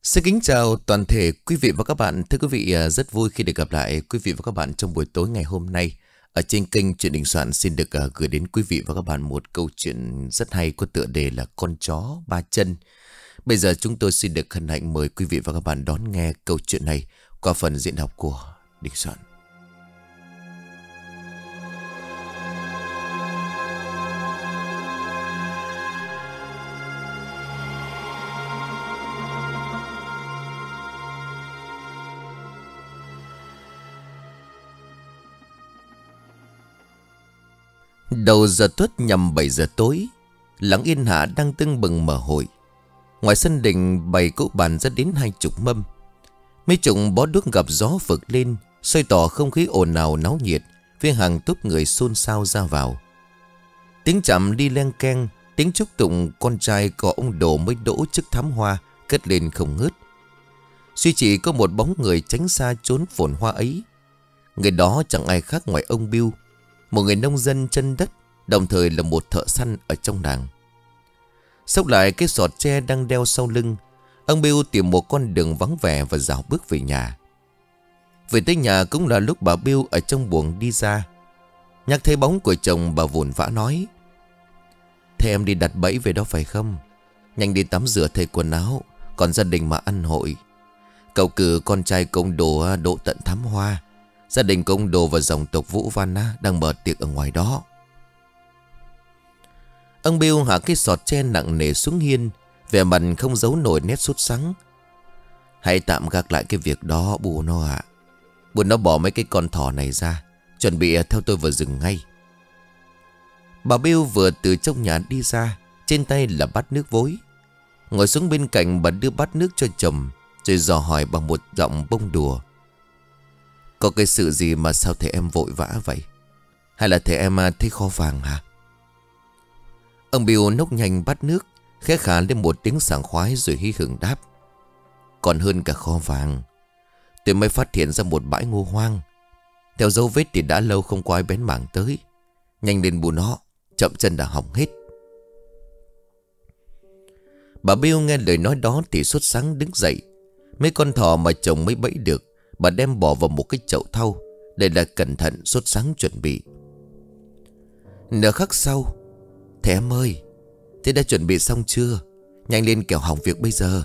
Xin kính chào toàn thể quý vị và các bạn. Thưa quý vị, rất vui khi được gặp lại quý vị và các bạn trong buổi tối ngày hôm nay. Ở trên kênh Chuyện Đình Soạn xin được gửi đến quý vị và các bạn một câu chuyện rất hay có tựa đề là Con chó ba chân. Bây giờ chúng tôi xin được hân hạnh mời quý vị và các bạn đón nghe câu chuyện này qua phần diễn đọc của Đình Soạn. Đầu giờ tuất nhằm 7 giờ tối, làng Yên Hạ đang tưng bừng mở hội. Ngoài sân đình bày cỗ bàn ra đến 20 mâm. Mấy chục bó đuốc gặp gió phực lên, xoay tỏ không khí ồn ào náo nhiệt, với hàng túp người xôn xao ra vào. Tiếng chạm đi len keng, tiếng chúc tụng con trai của ông Đồ mới đỗ chức thám hoa cất lên không ngớt. Duy chỉ có một bóng người tránh xa trốn phồn hoa ấy. Người đó chẳng ai khác ngoài ông Bill, một người nông dân chân đất, đồng thời là một thợ săn ở trong làng. Xốc lại cái sọt tre đang đeo sau lưng, ông Bill tìm một con đường vắng vẻ và dạo bước về nhà. Về tới nhà cũng là lúc bà Bill ở trong buồng đi ra. Nhắc thấy bóng của chồng, bà vồn vã nói: "Thế em đi đặt bẫy về đó phải không? Nhanh đi tắm rửa thay quần áo, còn gia đình mà ăn hội. Cậu cử con trai công Đồ độ tận thám hoa. Gia đình công Đồ và dòng tộc Vũ Văn đang mở tiệc ở ngoài đó." Ông Bill hạ cái sọt tre nặng nề xuống hiên, vẻ mặt không giấu nổi nét sốt sắng. "Hãy tạm gác lại cái việc đó bù nó ạ. Bù nó bỏ mấy cái con thỏ này ra, chuẩn bị theo tôi vào rừng ngay." Bà Bill vừa từ trong nhà đi ra, trên tay là bát nước vối. Ngồi xuống bên cạnh, bà đưa bát nước cho chồng, rồi dò hỏi bằng một giọng bông đùa: "Có cái sự gì mà sao thầy em vội vã vậy? Hay là thầy em thấy kho vàng hả?" Ông Bill nốc nhanh bát nước, khẽ khà lên một tiếng sảng khoái rồi hí hửng đáp: "Còn hơn cả kho vàng. Tôi mới phát hiện ra một bãi ngô hoang. Theo dấu vết thì đã lâu không có ai bén mảng tới. Nhanh lên bù nó, chậm chân đã hỏng hết." Bà Bill nghe lời nói đó thì sốt sắng đứng dậy. Mấy con thỏ mà chồng mới bẫy được, bà đem bỏ vào một cái chậu thau, để là cẩn thận sốt sắng chuẩn bị. Nửa khắc sau: "Thầy em ơi, thế đã chuẩn bị xong chưa? Nhanh lên kẻo hỏng việc bây giờ."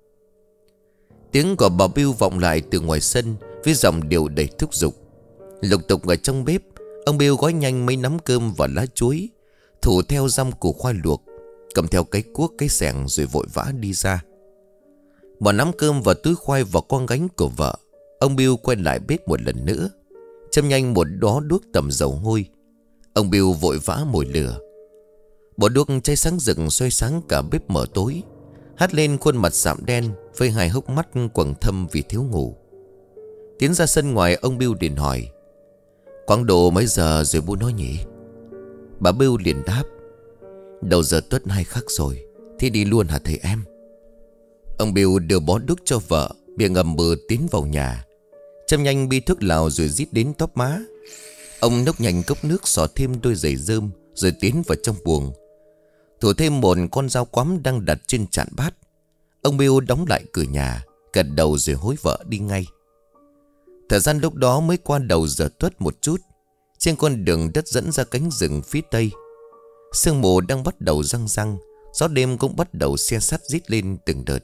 Tiếng của bà Bill vọng lại từ ngoài sân với giọng điệu đầy thúc giục. Lục tục ở trong bếp, ông Bill gói nhanh mấy nắm cơm và lá chuối, thủ theo răm củ khoai luộc, cầm theo cái cuốc cái xẻng rồi vội vã đi ra. Bỏ nắm cơm và túi khoai vào con gánh của vợ, ông Bill quay lại bếp một lần nữa, châm nhanh một đó đuốc tầm dầu hôi. Ông Bill vội vã mồi lửa. Bộ đuốc cháy sáng rực xoay sáng cả bếp mờ tối, hắt lên khuôn mặt sạm đen với hai hốc mắt quầng thâm vì thiếu ngủ. Tiến ra sân ngoài, ông Bill liền hỏi: "Quãng độ mấy giờ rồi bố nói nhỉ?" Bà Bill liền đáp: "Đầu giờ tuất 2 khắc rồi. Thế đi luôn hả thầy em?" Ông Bill đưa bó đuốc cho vợ, miệng ngầm bừ tiến vào nhà, châm nhanh bi thuốc lào rồi rít đến tóp má. Ông nốc nhanh cốc nước, xỏ thêm đôi giày rơm rồi tiến vào trong buồng, thủ thêm một con dao quắm đang đặt trên chạn bát. Ông Bill đóng lại cửa nhà, gật đầu rồi hối vợ đi ngay. Thời gian lúc đó mới qua đầu giờ tuất một chút. Trên con đường đất dẫn ra cánh rừng phía tây, sương mù đang bắt đầu răng răng, gió đêm cũng bắt đầu se sắt rít lên từng đợt.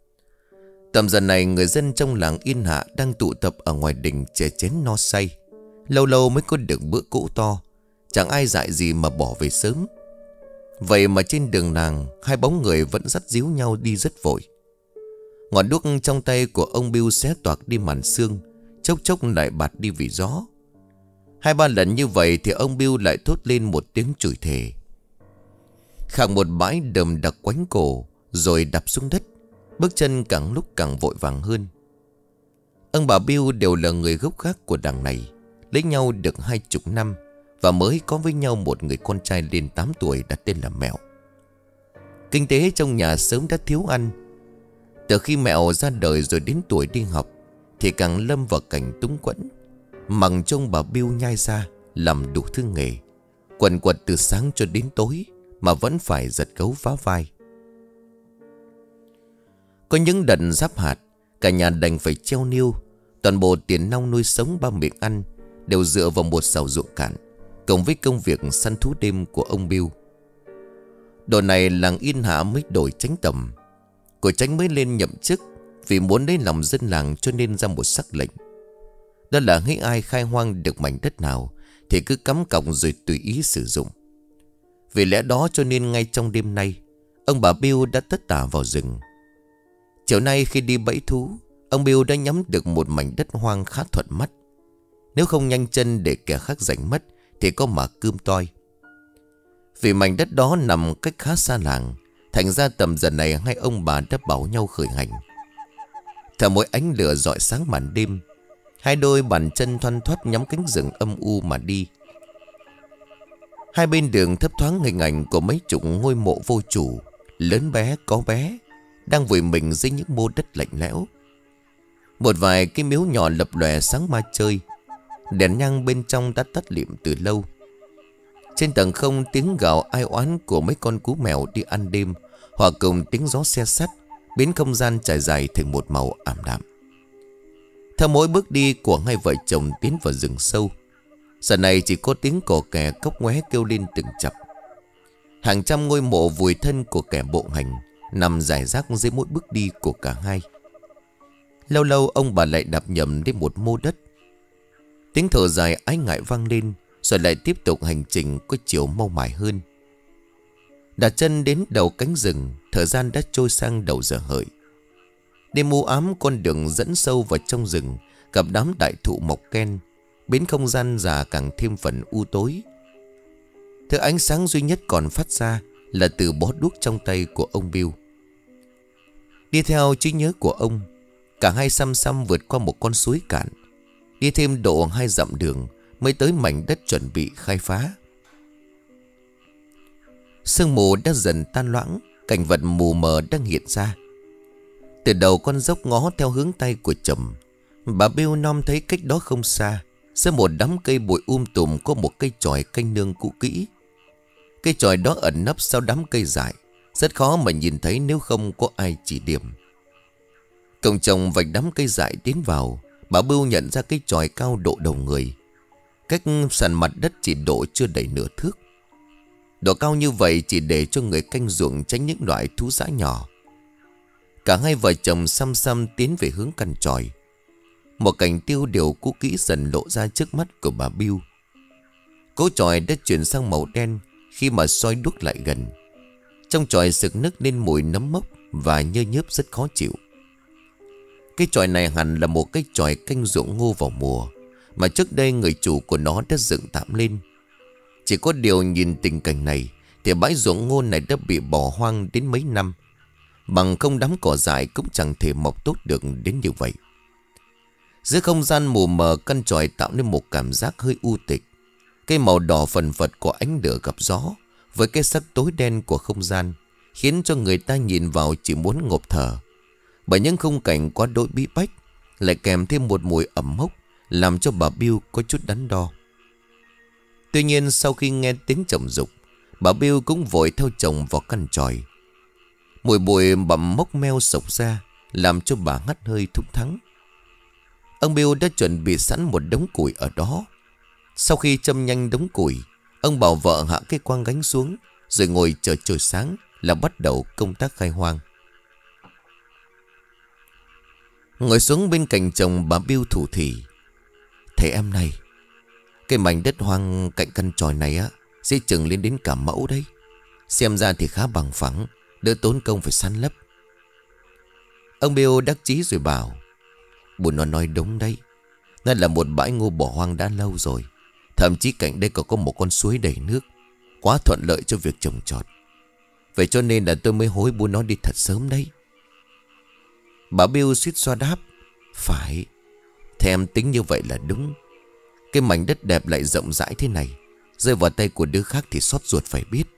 Tầm giờ này, người dân trong làng Yên Hạ đang tụ tập ở ngoài đình chè chén no say. Lâu lâu mới có được bữa cỗ to, chẳng ai dại gì mà bỏ về sớm. Vậy mà trên đường làng, hai bóng người vẫn dắt díu nhau đi rất vội. Ngọn đuốc trong tay của ông Bill xé toạc đi màn sương, chốc chốc lại bạt đi vì gió. 2-3 lần như vậy thì ông Bill lại thốt lên một tiếng chửi thề. Khạc một bãi đờm đặc quánh cổ rồi đập xuống đất, bước chân càng lúc càng vội vàng hơn. Ông bà Bill đều là người gốc gác của đằng này, lấy nhau được 20 năm và mới có với nhau một người con trai lên 8 tuổi đặt tên là Mẹo. Kinh tế trong nhà sớm đã thiếu ăn. Từ khi Mẹo ra đời rồi đến tuổi đi học thì càng lâm vào cảnh túng quẫn. Mặc trông bà Bill nhai ra làm đủ thứ nghề, quần quật từ sáng cho đến tối mà vẫn phải giật gấu vá vai. Có những đợt giáp hạt, cả nhà đành phải treo niêu. Toàn bộ tiền nong nuôi sống ba miệng ăn đều dựa vào một sào ruộng cạn, cộng với công việc săn thú đêm của ông Bill. Độ này làng Yên Hạ mới đổi chánh tầm. Của chánh mới lên nhậm chức, vì muốn lấy lòng dân làng cho nên ra một sắc lệnh. Đó là hễ ai khai hoang được mảnh đất nào thì cứ cắm cọc rồi tùy ý sử dụng. Vì lẽ đó cho nên ngay trong đêm nay, ông bà Bill đã tất tả vào rừng. Chiều nay khi đi bẫy thú, ông Bill đã nhắm được một mảnh đất hoang khá thuận mắt. Nếu không nhanh chân để kẻ khác giành mất thì có mà cươm toi. Vì mảnh đất đó nằm cách khá xa làng, thành ra tầm giờ này hai ông bà đã bảo nhau khởi hành. Theo mỗi ánh lửa rọi sáng màn đêm, hai đôi bàn chân thoăn thoắt nhắm cánh rừng âm u mà đi. Hai bên đường thấp thoáng hình ảnh của mấy chục ngôi mộ vô chủ, lớn bé có bé, đang vùi mình dưới những mô đất lạnh lẽo. Một vài cái miếu nhỏ lập lòe sáng ma chơi, đèn nhang bên trong đã tắt lịm từ lâu. Trên tầng không tiếng gào ai oán của mấy con cú mèo đi ăn đêm, hòa cùng tiếng gió xe sắt, biến không gian trải dài thành một màu ảm đạm. Theo mỗi bước đi của hai vợ chồng tiến vào rừng sâu, giờ này chỉ có tiếng cò kè cốc ngoé kêu lên từng chập. Hàng trăm ngôi mộ vùi thân của kẻ bộ hành nằm rải rác dưới mỗi bước đi của cả hai. Lâu lâu ông bà lại đạp nhầm đến một mô đất. Tiếng thở dài ái ngại vang lên, rồi lại tiếp tục hành trình có chiều mau mải hơn. Đặt chân đến đầu cánh rừng, thời gian đã trôi sang đầu giờ hợi. Đêm u ám con đường dẫn sâu vào trong rừng, gặp đám đại thụ mọc ken, biến không gian già càng thêm phần u tối. Thứ ánh sáng duy nhất còn phát ra là từ bó đuốc trong tay của ông Bill. Đi theo trí nhớ của ông, cả hai xăm xăm vượt qua một con suối cạn, đi thêm độ 2 dặm đường mới tới mảnh đất chuẩn bị khai phá. Sương mù đã dần tan loãng, cảnh vật mù mờ đang hiện ra. Từ đầu con dốc ngó theo hướng tay của chồng, bà Bill nom thấy cách đó không xa, giữa một đám cây bụi tùm có một cây chòi canh nương cũ kỹ. Cây chòi đó ẩn nấp sau đám cây dại, rất khó mà nhìn thấy nếu không có ai chỉ điểm. Cộng chồng vạch đám cây dại tiến vào, bà Bill nhận ra cây chòi cao độ đầu người, cách sàn mặt đất chỉ độ chưa đầy nửa thước. Độ cao như vậy chỉ để cho người canh ruộng tránh những loại thú dã nhỏ. Cả hai vợ chồng xăm xăm tiến về hướng căn chòi. Một cành tiêu điều cũ kỹ dần lộ ra trước mắt của bà Bill. Cỗ chòi đã chuyển sang màu đen khi mà soi đuốc lại gần. Trong chòi sực nức lên mùi nấm mốc và nhơ nhớp rất khó chịu. Cái chòi này hẳn là một cái chòi canh ruộng ngô vào mùa, mà trước đây người chủ của nó đã dựng tạm lên. Chỉ có điều nhìn tình cảnh này thì bãi ruộng ngô này đã bị bỏ hoang đến mấy năm. Bằng không đám cỏ dại cũng chẳng thể mọc tốt được đến như vậy. Giữa không gian mù mờ, căn chòi tạo nên một cảm giác hơi u tịch. Cây màu đỏ phần phật của ánh lửa gặp gió với cái sắc tối đen của không gian khiến cho người ta nhìn vào chỉ muốn ngộp thở. Bởi những khung cảnh quá đỗi bí bách, lại kèm thêm một mùi ẩm mốc, làm cho bà Bill có chút đắn đo. Tuy nhiên sau khi nghe tiếng chồng dục, bà Bill cũng vội theo chồng vào căn chòi. Mùi bụi bặm mốc meo sộc ra, làm cho bà ngắt hơi thúng thắng. Ông Bill đã chuẩn bị sẵn một đống củi ở đó. Sau khi châm nhanh đống củi, ông bảo vợ hạ cái quang gánh xuống, rồi ngồi chờ trời sáng là bắt đầu công tác khai hoang. Ngồi xuống bên cạnh chồng, bà Bill thủ thỉ: "Thầy em này, cái mảnh đất hoang cạnh căn chòi này á, sẽ chừng lên đến cả mẫu đấy. Xem ra thì khá bằng phẳng, đỡ tốn công phải săn lấp." Ông Bill đắc chí rồi bảo: "Bố nó nói đúng đấy. Nó là một bãi ngô bỏ hoang đã lâu rồi. Thậm chí cạnh đây còn có một con suối đầy nước, quá thuận lợi cho việc trồng trọt. Vậy cho nên là tôi mới hối bố nó đi thật sớm đấy." Bà Bill suýt xoa đáp: "Phải, thầy em tính như vậy là đúng. Cái mảnh đất đẹp lại rộng rãi thế này, rơi vào tay của đứa khác thì xót ruột phải biết."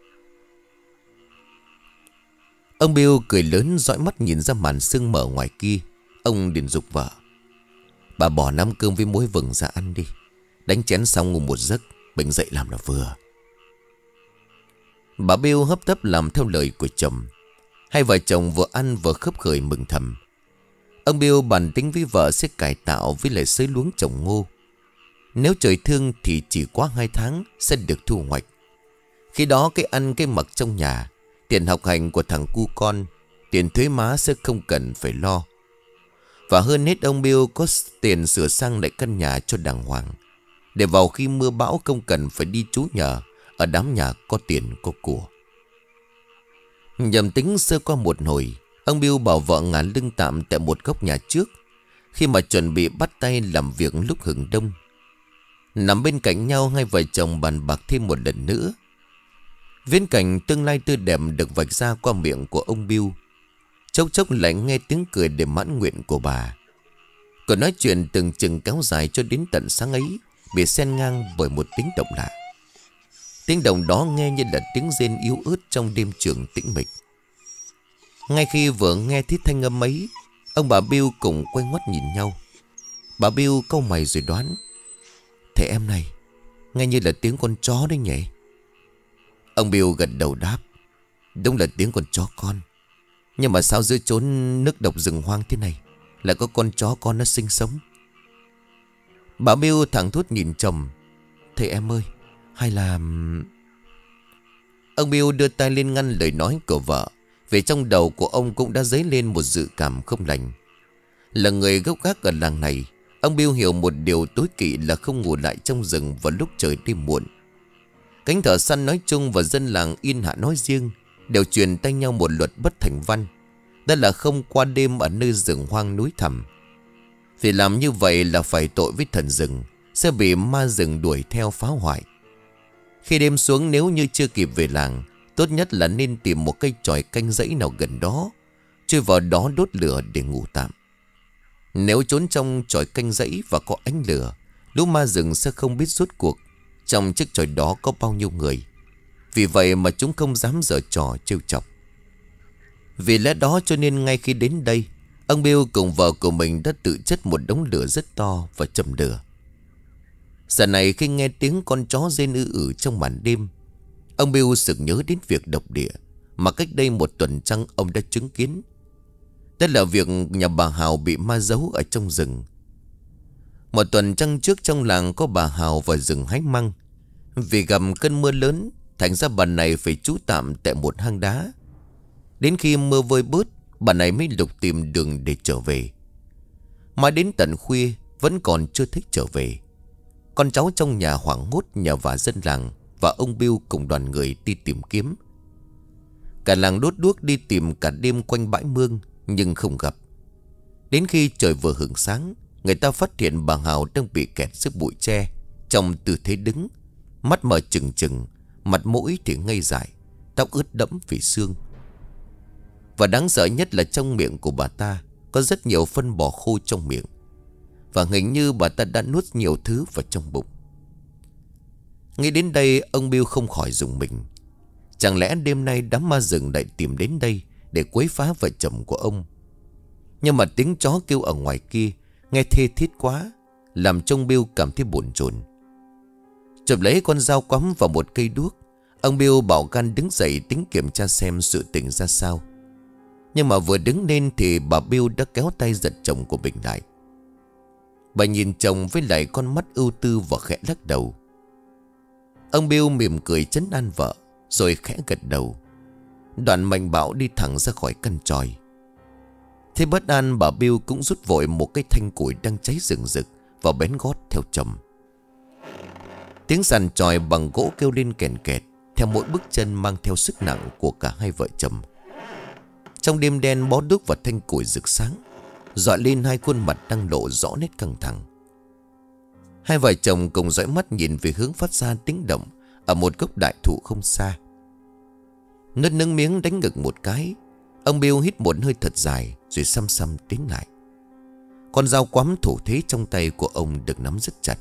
Ông Bill cười lớn, dõi mắt nhìn ra màn sương mờ ngoài kia. Ông liền giục vợ: "Bà bỏ 5 cơm với muối vừng ra ăn đi. Đánh chén xong ngủ một giấc, bệnh dậy làm là vừa." Bà Bill hấp tấp làm theo lời của chồng. Hai vợ chồng vừa ăn vừa khấp khởi mừng thầm. Ông Bill bàn tính với vợ sẽ cải tạo với lại xới luống trồng ngô. Nếu trời thương thì chỉ quá 2 tháng sẽ được thu hoạch. Khi đó cái ăn cái mặc trong nhà, tiền học hành của thằng cu con, tiền thuế má sẽ không cần phải lo. Và hơn hết ông Bill có tiền sửa sang lại căn nhà cho đàng hoàng, để vào khi mưa bão không cần phải đi trú nhờ ở đám nhà có tiền có của. Nhầm tính sơ qua một hồi, ông Bill bảo vợ ngả lưng tạm tại một góc nhà trước, khi mà chuẩn bị bắt tay làm việc lúc hừng đông. Nằm bên cạnh nhau, hai vợ chồng bàn bạc thêm một lần nữa. Viễn cảnh tương lai tươi đẹp được vạch ra qua miệng của ông Bill. Chốc chốc lại nghe tiếng cười để mãn nguyện của bà. Còn nói chuyện từng chừng kéo dài cho đến tận sáng ấy, bị xen ngang bởi một tiếng động lạ. Tiếng động đó nghe như là tiếng rên yếu ớt trong đêm trường tĩnh mịch. Ngay khi vừa nghe thấy thanh âm ấy, ông bà Bill cùng quay ngoắt nhìn nhau. Bà Bill cau mày rồi đoán: "Thế em này, nghe như là tiếng con chó đấy nhỉ?" Ông Bill gật đầu đáp: "Đúng là tiếng con chó con. Nhưng mà sao giữa chốn nước độc rừng hoang thế này lại có con chó con nó sinh sống?" Bà Bill thẳng thốt nhìn chồng: "Thầy em ơi, hay là..." Ông Bill đưa tay lên ngăn lời nói của vợ, vì trong đầu của ông cũng đã dấy lên một dự cảm không lành. Là người gốc gác ở làng này, ông Bill hiểu một điều tối kỵ là không ngủ lại trong rừng vào lúc trời đêm muộn. Cánh thợ săn nói chung và dân làng Yên Hạ nói riêng đều truyền tay nhau một luật bất thành văn, đó là không qua đêm ở nơi rừng hoang núi thẳm. Vì làm như vậy là phải tội với thần rừng, sẽ bị ma rừng đuổi theo phá hoại. Khi đêm xuống, nếu như chưa kịp về làng, tốt nhất là nên tìm một cây chòi canh dãy nào gần đó, chui vào đó đốt lửa để ngủ tạm. Nếu trốn trong chòi canh dãy và có ánh lửa, lũ ma rừng sẽ không biết rốt cuộc trong chiếc chòi đó có bao nhiêu người. Vì vậy mà chúng không dám giở trò trêu chọc. Vì lẽ đó cho nên ngay khi đến đây, ông Bill cùng vợ của mình đã tự chất một đống lửa rất to và châm lửa. Giờ này khi nghe tiếng con chó rên ư trong màn đêm, ông Bill sực nhớ đến việc độc địa mà cách đây 1 tuần trăng ông đã chứng kiến. Đó là việc nhà bà Hào bị ma giấu ở trong rừng. 1 tuần trăng trước, trong làng có bà Hào vào rừng hái măng. Vì gặp cơn mưa lớn, thành ra bà này phải trú tạm tại một hang đá. Đến khi mưa vơi bớt, bà này mới lục tìm đường để trở về. Mãi đến tận khuya vẫn còn chưa thích trở về. Con cháu trong nhà hoảng hốt nhờ vả dân làng và ông Bill cùng đoàn người đi tìm kiếm. Cả làng đốt đuốc đi tìm cả đêm quanh bãi mương nhưng không gặp. Đến khi trời vừa hửng sáng, người ta phát hiện bà Hào đang bị kẹt giữa bụi tre, trong tư thế đứng, mắt mở trừng trừng, mặt mũi thì ngây dại, tóc ướt đẫm vì sương. Và đáng sợ nhất là trong miệng của bà ta có rất nhiều phân bò khô trong miệng, và hình như bà ta đã nuốt nhiều thứ vào trong bụng. Nghĩ đến đây, ông Bill không khỏi rùng mình. Chẳng lẽ đêm nay đám ma rừng lại tìm đến đây để quấy phá vợ chồng của ông? Nhưng mà tiếng chó kêu ở ngoài kia nghe thê thiết quá, làm cho ông Bill cảm thấy bồn chồn. Chụp lấy con dao quắm vào một cây đuốc, ông Bill bảo gan đứng dậy tính kiểm tra xem sự tình ra sao. Nhưng mà vừa đứng lên thì bà Bill đã kéo tay giật chồng của mình lại. Bà nhìn chồng với lại con mắt ưu tư và khẽ lắc đầu. Ông Bill mỉm cười trấn an vợ, rồi khẽ gật đầu. Đoạn mạnh bạo đi thẳng ra khỏi căn chòi. Thế bất an, bà Bill cũng rút vội một cái thanh củi đang cháy rừng rực vào bén gót theo chồng. Tiếng sàn chòi bằng gỗ kêu lên kèn kẹt theo mỗi bước chân mang theo sức nặng của cả hai vợ chồng. Trong đêm đen, bó đuốc và thanh củi rực sáng rọi lên hai khuôn mặt đang lộ rõ nét căng thẳng. Hai vợ chồng cùng dõi mắt nhìn về hướng phát ra tiếng động ở một gốc đại thụ không xa. Nuốt nước miếng đánh ngực một cái, ông Bill hít một hơi thật dài rồi xăm xăm tiến lại. Con dao quắm thủ thế trong tay của ông được nắm rất chặt.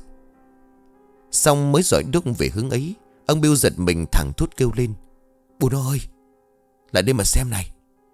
Xong mới dõi đuốc về hướng ấy, ông Bill giật mình thẳng thốt kêu lên: "Bùn ơi, lại đây mà xem này."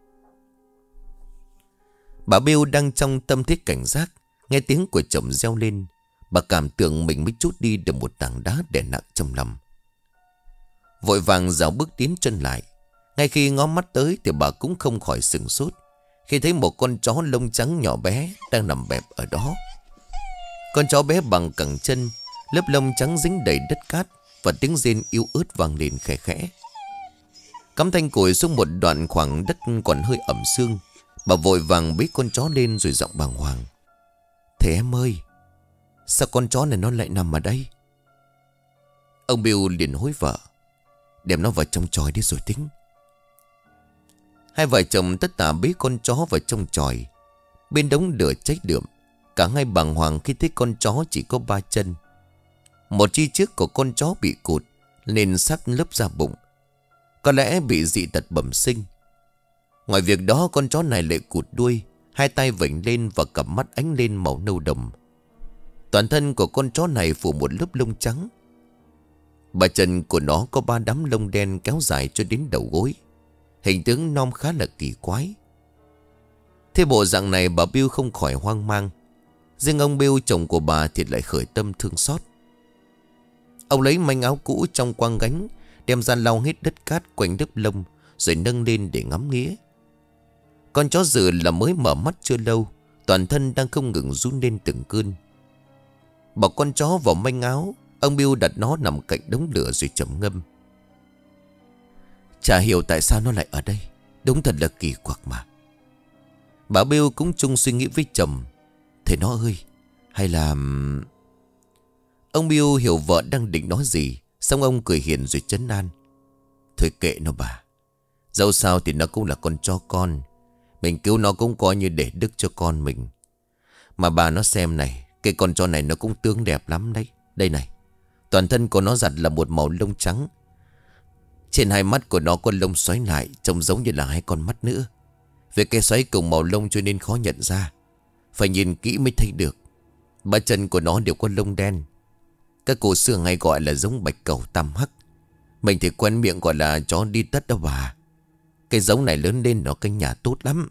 Bà Bill đang trong tâm thế cảnh giác, nghe tiếng của chồng reo lên, bà cảm tưởng mình mới trút đi được một tảng đá đè nặng trong lòng. Vội vàng rảo bước tiến chân lại. Ngay khi ngó mắt tới thì bà cũng không khỏi sửng sốt khi thấy một con chó lông trắng nhỏ bé đang nằm bẹp ở đó. Con chó bé bằng cẳng chân, lớp lông trắng dính đầy đất cát, và tiếng rên yếu ớt vang lên khẽ khẽ. Cắm thanh củi xuống một đoạn khoảng đất còn hơi ẩm sương, bà vội vàng bế con chó lên rồi giọng bàng hoàng: "Thế em ơi, sao con chó này nó lại nằm ở đây?" Ông Bill liền hối vợ: "Đem nó vào trong chòi đi rồi tính." Hai vợ chồng tất tả bế con chó vào trong chòi. Bên đống lửa cháy đượm, cả hai bàng hoàng khi thấy con chó chỉ có 3 chân. Một chi trước của con chó bị cụt nên xác lấp ra bụng, có lẽ bị dị tật bẩm sinh. Ngoài việc đó, con chó này lại cụt đuôi, hai tay vểnh lên và cặp mắt ánh lên màu nâu đồng. Toàn thân của con chó này phủ một lớp lông trắng. Bà chân của nó có 3 đám lông đen kéo dài cho đến đầu gối. Hình tướng nom khá là kỳ quái. Thế bộ dạng này bà Bill không khỏi hoang mang. Riêng ông Bill, chồng của bà, thì lại khởi tâm thương xót. Ông lấy manh áo cũ trong quang gánh, đem ra lau hết đất cát quanh lớp lông, rồi nâng lên để ngắm nghía. Con chó dữ là mới mở mắt chưa lâu, toàn thân đang không ngừng run lên từng cơn. Bỏ con chó vào manh áo, ông Bill đặt nó nằm cạnh đống lửa rồi trầm ngâm: "Chả hiểu tại sao nó lại ở đây. Đúng thật là kỳ quặc mà." Bà Bill cũng chung suy nghĩ với chồng: "Thế nó ơi, hay là..." Ông Bill hiểu vợ đang định nói gì, xong ông cười hiền rồi trấn an: "Thôi kệ nó bà. Dẫu sao thì nó cũng là con chó con. Mình cứu nó cũng coi như để đức cho con mình. Mà bà nó xem này, cái con chó này nó cũng tướng đẹp lắm đấy. Đây này, toàn thân của nó giặt là một màu lông trắng. Trên hai mắt của nó có lông xoáy lại, trông giống như là hai con mắt nữa. Về cái xoáy cùng màu lông cho nên khó nhận ra, phải nhìn kỹ mới thấy được. Ba chân của nó đều có lông đen. Các cụ xưa hay gọi là giống bạch cẩu tam hắc. Mình thì quen miệng gọi là chó đi tất đó bà. Cái giống này lớn lên nó canh nhà tốt lắm."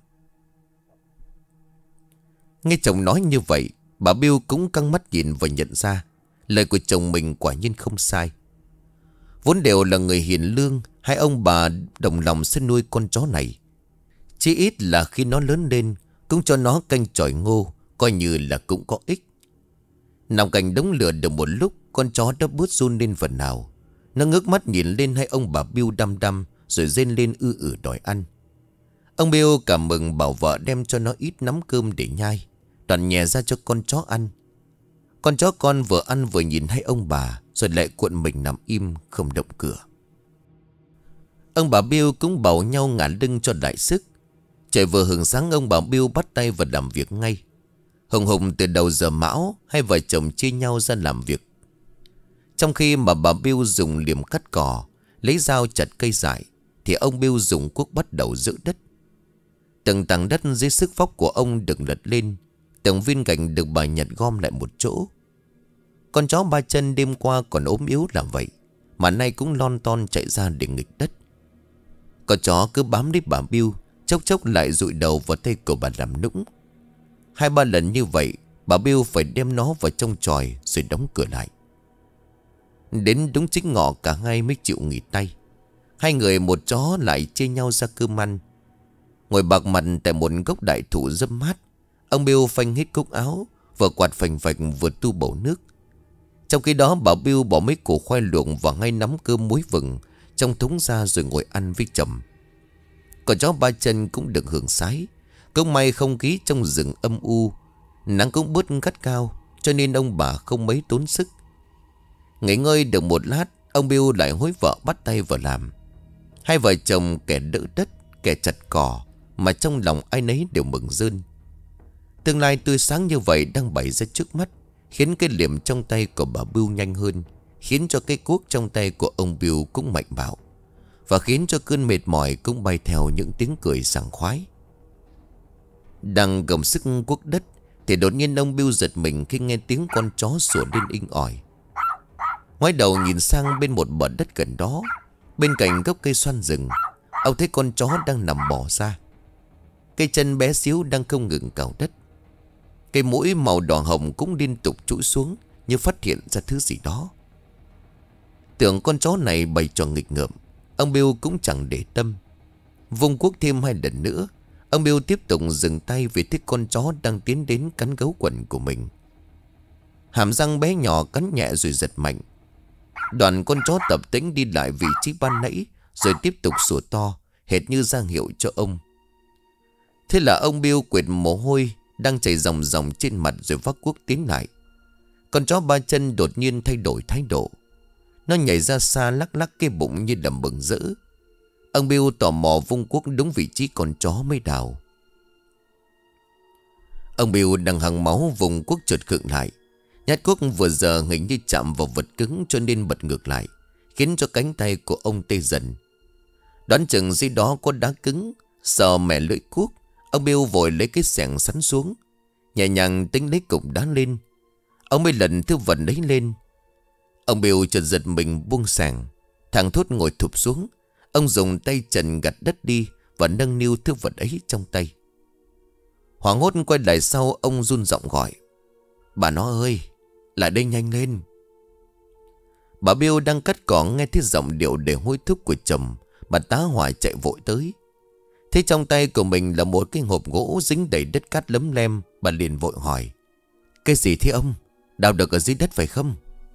Nghe chồng nói như vậy, bà Bill cũng căng mắt nhìn và nhận ra lời của chồng mình quả nhiên không sai. Vốn đều là người hiền lương, hai ông bà đồng lòng sẽ nuôi con chó này. Chỉ ít là khi nó lớn lên cũng cho nó canh chỏi ngô, coi như là cũng có ích. Nằm cạnh đống lửa được một lúc, con chó đã bớt run lên phần nào. Nó ngước mắt nhìn lên hai ông bà Bill đăm đăm, rồi rên lên đòi ăn. Ông Bill cảm mừng bảo vợ đem cho nó ít nắm cơm để nhai, toàn nhè ra cho con chó ăn. Con chó con vừa ăn vừa nhìn hai ông bà, rồi lại cuộn mình nằm im không động cửa. Ông bà Bill cũng bảo nhau ngả lưng cho đại sức. Trời vừa hừng sáng, ông bà Bill bắt tay vào làm việc ngay. Hùng hùng từ đầu giờ mão, hai vợ chồng chia nhau ra làm việc. Trong khi mà bà Bill dùng liềm cắt cỏ, lấy dao chặt cây dại, thì ông Bill dùng cuốc bắt đầu giữ đất. Từng tảng đất dưới sức vóc của ông được lật lên, từng viên gạch được bà nhặt gom lại một chỗ. Con chó ba chân đêm qua còn ốm yếu làm vậy, mà nay cũng lon ton chạy ra để nghịch đất. Con chó cứ bám lấy bà Bill, chốc chốc lại dụi đầu vào tay của bà làm nũng. 2-3 lần như vậy, bà Bill phải đem nó vào trong chòi rồi đóng cửa lại. Đến đúng chính ngọ, cả hai mới chịu nghỉ tay. Hai người một chó lại chia nhau ra cơm ăn. Ngồi bạc mặt tại một gốc đại thụ râm mát, ông Bill phanh hết cúc áo, vừa quạt phành phạch vừa tu bầu nước. Trong khi đó, bà Bill bỏ mấy củ khoai luộc và ngay nắm cơm muối vừng trong thúng ra rồi ngồi ăn với chồng. Còn chó ba chân cũng được hưởng sái. Cũng may không khí trong rừng âm u, nắng cũng bớt gắt cao, cho nên ông bà không mấy tốn sức. Nghỉ ngơi được một lát, ông Bill lại hối vợ bắt tay vào làm. Hai vợ chồng kẻ đỡ đất, kẻ chặt cỏ, mà trong lòng ai nấy đều mừng rơn. Tương lai tươi sáng như vậy đang bày ra trước mắt, khiến cái liềm trong tay của bà Bill nhanh hơn, khiến cho cái cuốc trong tay của ông Bill cũng mạnh bạo, và khiến cho cơn mệt mỏi cũng bay theo những tiếng cười sảng khoái. Đang gồng sức cuốc đất thì đột nhiên ông Bill giật mình khi nghe tiếng con chó sủa lên inh ỏi. Ngoái đầu nhìn sang bên một bờ đất gần đó, bên cạnh gốc cây xoan rừng, ông thấy con chó đang nằm bò ra. Cây chân bé xíu đang không ngừng cào đất. Cây mũi màu đỏ hồng cũng liên tục trũi xuống, như phát hiện ra thứ gì đó. Tưởng con chó này bày trò nghịch ngợm, ông Bill cũng chẳng để tâm. Vung cuốc thêm 2 lần nữa. Ông Bill tiếp tục dừng tay vì thấy con chó đang tiến đến cắn gấu quần của mình. Hàm răng bé nhỏ cắn nhẹ rồi giật mạnh. Đoàn con chó tập tĩnh đi lại vị trí ban nãy, rồi tiếp tục sủa to, hệt như ra hiệu cho ông. Thế là ông Bill quệt mồ hôi đang chảy ròng ròng trên mặt rồi vác cuốc tiến lại. Con chó 3 chân đột nhiên thay đổi thái độ. Nó nhảy ra xa lắc lắc cái bụng như đầm bừng rỡ. Ông Bill tò mò vung cuốc đúng vị trí con chó mới đào. Ông Bill đang hằng máu vùng cuốc chợt khựng lại. Nhát cuốc vừa giờ hình như chạm vào vật cứng cho nên bật ngược lại, khiến cho cánh tay của ông tê dần. Đoán chừng dưới đó có đá cứng. Sờ mẻ lưỡi cuốc, ông Bill vội lấy cái xẻng sắn xuống, nhẹ nhàng tính lấy cục đá lên. Ông mới lần thứ vật lấy lên. Ông Bill chợt giật mình buông xẻng. Thằng Thốt ngồi thụp xuống. Ông dùng tay trần gặt đất đi và nâng niu thứ vật ấy trong tay. Hoảng hốt quay lại sau, ông run giọng gọi: "Bà nó ơi, lại đây nhanh lên." Bà Bill đang cắt cỏ nghe thấy giọng điệu để hối thúc của chồng. Bà tá hỏa chạy vội tới. Thấy trong tay của mình là một cái hộp gỗ dính đầy đất cát lấm lem. Bà liền vội hỏi: "Cái gì thế ông? Đào được ở dưới đất phải không?"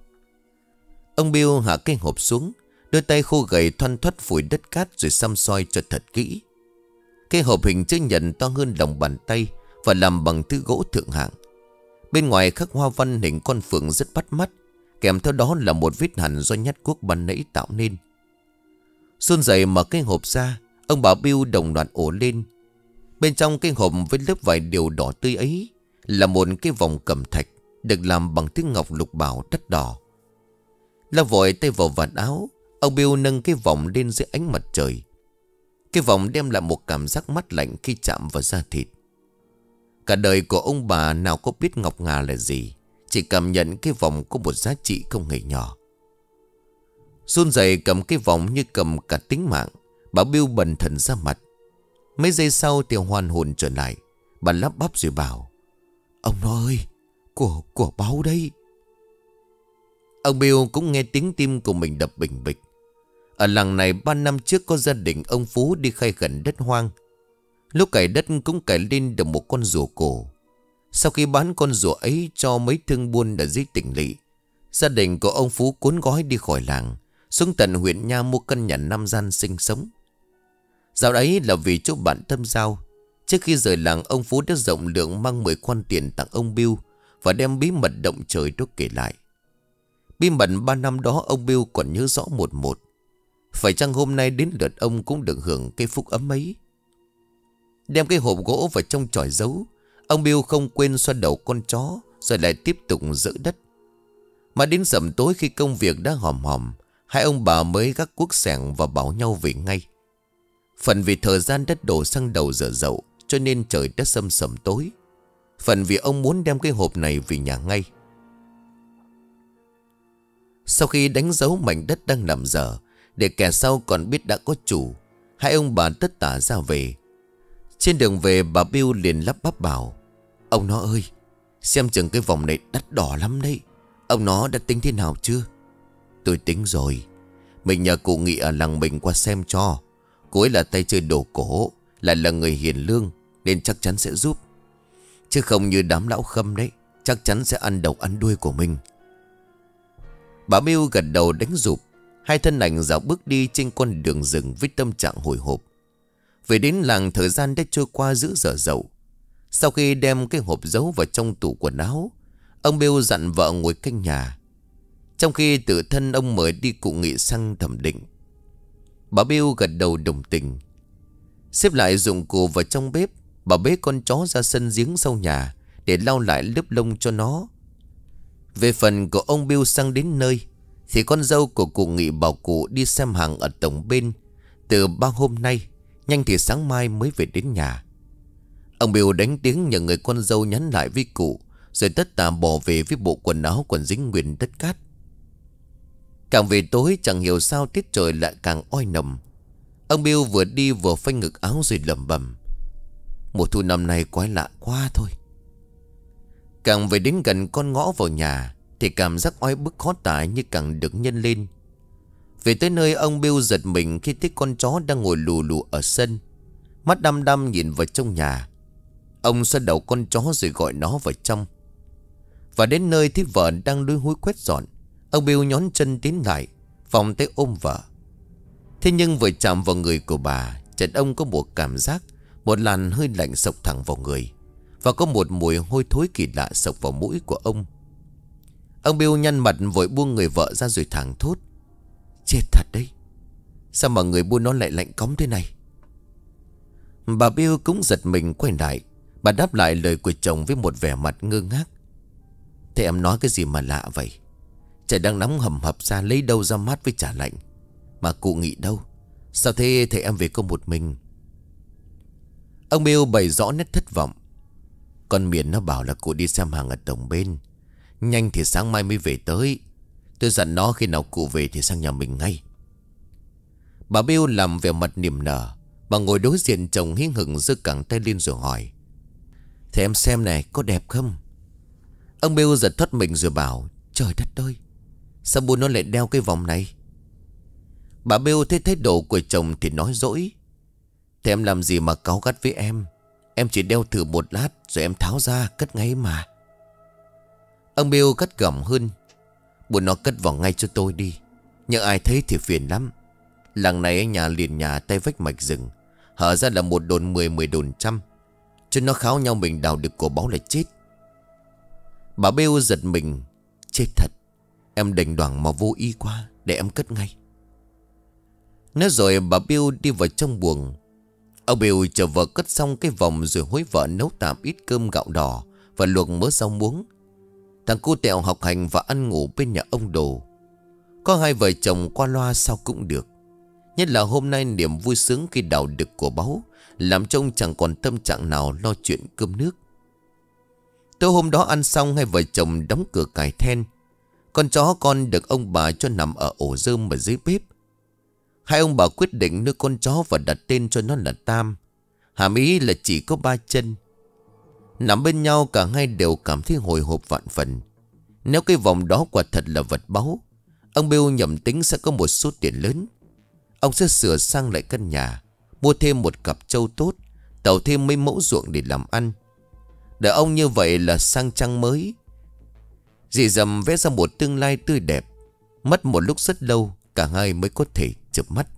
Ông Bill hạ cái hộp xuống, đôi tay khô gầy thoăn thoắt phủi đất cát rồi xăm soi cho thật kỹ. Cái hộp hình chữ nhật to hơn lòng bàn tay và làm bằng thứ gỗ thượng hạng. Bên ngoài khắc hoa văn hình con phượng rất bắt mắt, kèm theo đó là một vết hằn do nhát cuốc ban nãy tạo nên. Run rẩy mở cái hộp ra, ông bà Bill đồng loạt ồ lên. Bên trong cái hộp với lớp vải điều đỏ tươi ấy là một cái vòng cẩm thạch được làm bằng thứ ngọc lục bảo đắt đỏ. Lao vội tay vào vạt áo, ông Bill nâng cái vòng lên dưới ánh mặt trời. Cái vòng đem lại một cảm giác mát lạnh khi chạm vào da thịt. Cả đời của ông bà nào có biết ngọc ngà là gì, chỉ cảm nhận cái vòng có một giá trị không hề nhỏ. Run rẩy cầm cái vòng như cầm cả tính mạng, bà Bill bần thần ra mặt. Mấy giây sau thì hoàn hồn trở lại. Bà lắp bắp rồi bảo: "Ông nó ơi, của báu đây." Ông Bill cũng nghe tiếng tim của mình đập bình bịch. Ở làng này 3 năm trước có gia đình ông Phú đi khai khẩn đất hoang. Lúc cày đất cũng cày lên được một con rùa cổ. Sau khi bán con rùa ấy cho mấy thương buôn ở dưới tỉnh lỵ, gia đình của ông Phú cuốn gói đi khỏi làng, xuống tận huyện Nha mua căn nhà 5 gian sinh sống. Dạo đấy là vì chỗ bạn thâm giao. Trước khi rời làng, ông Phú đã rộng lượng mang 10 khoản tiền tặng ông Bill và đem bí mật động trời đó kể lại. Bí mật 3 năm đó ông Bill còn nhớ rõ một một. Phải chăng hôm nay đến lượt ông cũng được hưởng cái phúc ấm ấy? Đem cái hộp gỗ vào trong chòi giấu, ông Bill không quên xoa đầu con chó, rồi lại tiếp tục dỡ đất. Mà đến sẩm tối khi công việc đã hòm hòm, hai ông bà mới gác cuốc xẻng và bảo nhau về ngay. Phần vì thời gian đất đổ sang đầu giờ dậu, cho nên trời đã sầm sẩm tối. Phần vì ông muốn đem cái hộp này về nhà ngay. Sau khi đánh dấu mảnh đất đang nằm dở, để kẻ sau còn biết đã có chủ, hai ông bà tất tả ra về. Trên đường về, bà Bill liền lắp bắp bảo: "Ông nó ơi, xem chừng cái vòng này đắt đỏ lắm đấy. Ông nó đã tính thế nào chưa?" "Tôi tính rồi. Mình nhờ cụ Nghị ở làng mình qua xem cho. Cô ấy là tay chơi đồ cổ, lại là người hiền lương, nên chắc chắn sẽ giúp. Chứ không như đám lão Khâm đấy, chắc chắn sẽ ăn đầu ăn đuôi của mình." Bà Bill gật đầu đánh giục. Hai thân ảnh dạo bước đi trên con đường rừng với tâm trạng hồi hộp. Về đến làng, thời gian đã trôi qua giữa giờ dậu. Sau khi đem cái hộp giấu vào trong tủ quần áo, ông Bill dặn vợ ngồi canh nhà, trong khi tự thân ông mời đi cụ Nghị sang thẩm định. Bà Bill gật đầu đồng tình. Xếp lại dụng cụ vào trong bếp, bà bế con chó ra sân giếng sau nhà để lau lại lớp lông cho nó. Về phần của ông Bill sang đến nơi, thì con dâu của cụ Nghị bảo cụ đi xem hàng ở tổng bên từ 3 hôm nay, nhanh thì sáng mai mới về đến nhà. Ông Bill đánh tiếng nhờ người con dâu nhắn lại với cụ, rồi tất tả bỏ về với bộ quần áo còn dính nguyên đất cát. Càng về tối, chẳng hiểu sao tiết trời lại càng oi nồng. Ông Bill vừa đi vừa phanh ngực áo rồi lẩm bẩm: "Mùa thu năm nay quái lạ quá thôi." Càng về đến gần con ngõ vào nhà thì cảm giác oi bức khó tả như càng được nhân lên. Về tới nơi, ông Bill giật mình khi thấy con chó đang ngồi lù lù ở sân. mắt đăm đăm nhìn vào trong nhà. Ông xoa đầu con chó rồi gọi nó vào trong. Và đến nơi thấy vợ đang lúi húi quét dọn, ông Bill nhón chân tiến lại, vòng tay ôm vợ. Thế nhưng vừa chạm vào người của bà, chợt ông có một cảm giác, một làn hơi lạnh xộc thẳng vào người, và có một mùi hôi thối kỳ lạ xộc vào mũi của ông. Ông Bill nhăn mặt vội buông người vợ ra rồi thẳng thốt: chết thật đấy, sao mà người buôn nó lại lạnh cóng thế này? Bà Bill cũng giật mình quay lại. Bà đáp lại lời của chồng với một vẻ mặt ngơ ngác: thế em nói cái gì mà lạ vậy? Trời đang nóng hầm hập ra, lấy đâu ra mát với chả lạnh? Mà cụ Nghị đâu? Sao thế thầy em về có một mình? Ông Bill bày rõ nét thất vọng: con Miền nó bảo là cụ đi xem hàng ở tổng bên, nhanh thì sáng mai mới về tới. Tôi dặn nó khi nào cụ về thì sang nhà mình ngay. Bà Bill làm vẻ mặt niềm nở. Bà ngồi đối diện chồng hí hửng giơ cẳng tay lên rồi hỏi: thế em xem này, có đẹp không? Ông Bill giật thoát mình rồi bảo: trời đất ơi, sao buôn nó lại đeo cái vòng này? Bà Bill thấy thái độ của chồng thì nói dỗi: thế em làm gì mà cáu gắt với em? Em chỉ đeo thử một lát rồi em tháo ra cất ngay mà. Ông Bill cất gỏng hơn: buôn nó cất vào ngay cho tôi đi, nhưng ai thấy thì phiền lắm. Làng này ở nhà liền nhà tay vách mạch rừng, hở ra là một đồn 10, 10 đồn trăm. Cho nó kháo nhau mình đào được của báu là chết. Bà Bill giật mình: chết thật, em đành đoảng mà vô ý quá, để em cất ngay. Nói rồi bà Bill đi vào trong buồng. Ông Bill chờ vợ cất xong cái vòng rồi hối vợ nấu tạm ít cơm gạo đỏ và luộc mớ rau muống. Thằng cu Tẹo học hành và ăn ngủ bên nhà ông Đồ. Có hai vợ chồng qua loa sao cũng được. Nhất là hôm nay niềm vui sướng khi đào được của báu làm cho ông chẳng còn tâm trạng nào lo chuyện cơm nước. Tối hôm đó ăn xong, hai vợ chồng đóng cửa cài then. Con chó con được ông bà cho nằm ở ổ rơm ở dưới bếp. Hai ông bà quyết định nuôi con chó và đặt tên cho nó là Tam, hàm ý là chỉ có 3 chân. Nằm bên nhau cả hai đều cảm thấy hồi hộp vạn phần. Nếu cái vòng đó quả thật là vật báu, ông Bill nhầm tính sẽ có một số tiền lớn. Ông sẽ sửa sang lại căn nhà, mua thêm một cặp trâu tốt, tậu thêm mấy mẫu ruộng để làm ăn. Để ông như vậy là sang trang mới, dì dầm vẽ ra một tương lai tươi đẹp. Mất một lúc rất lâu, cả hai mới có thể chợp mắt.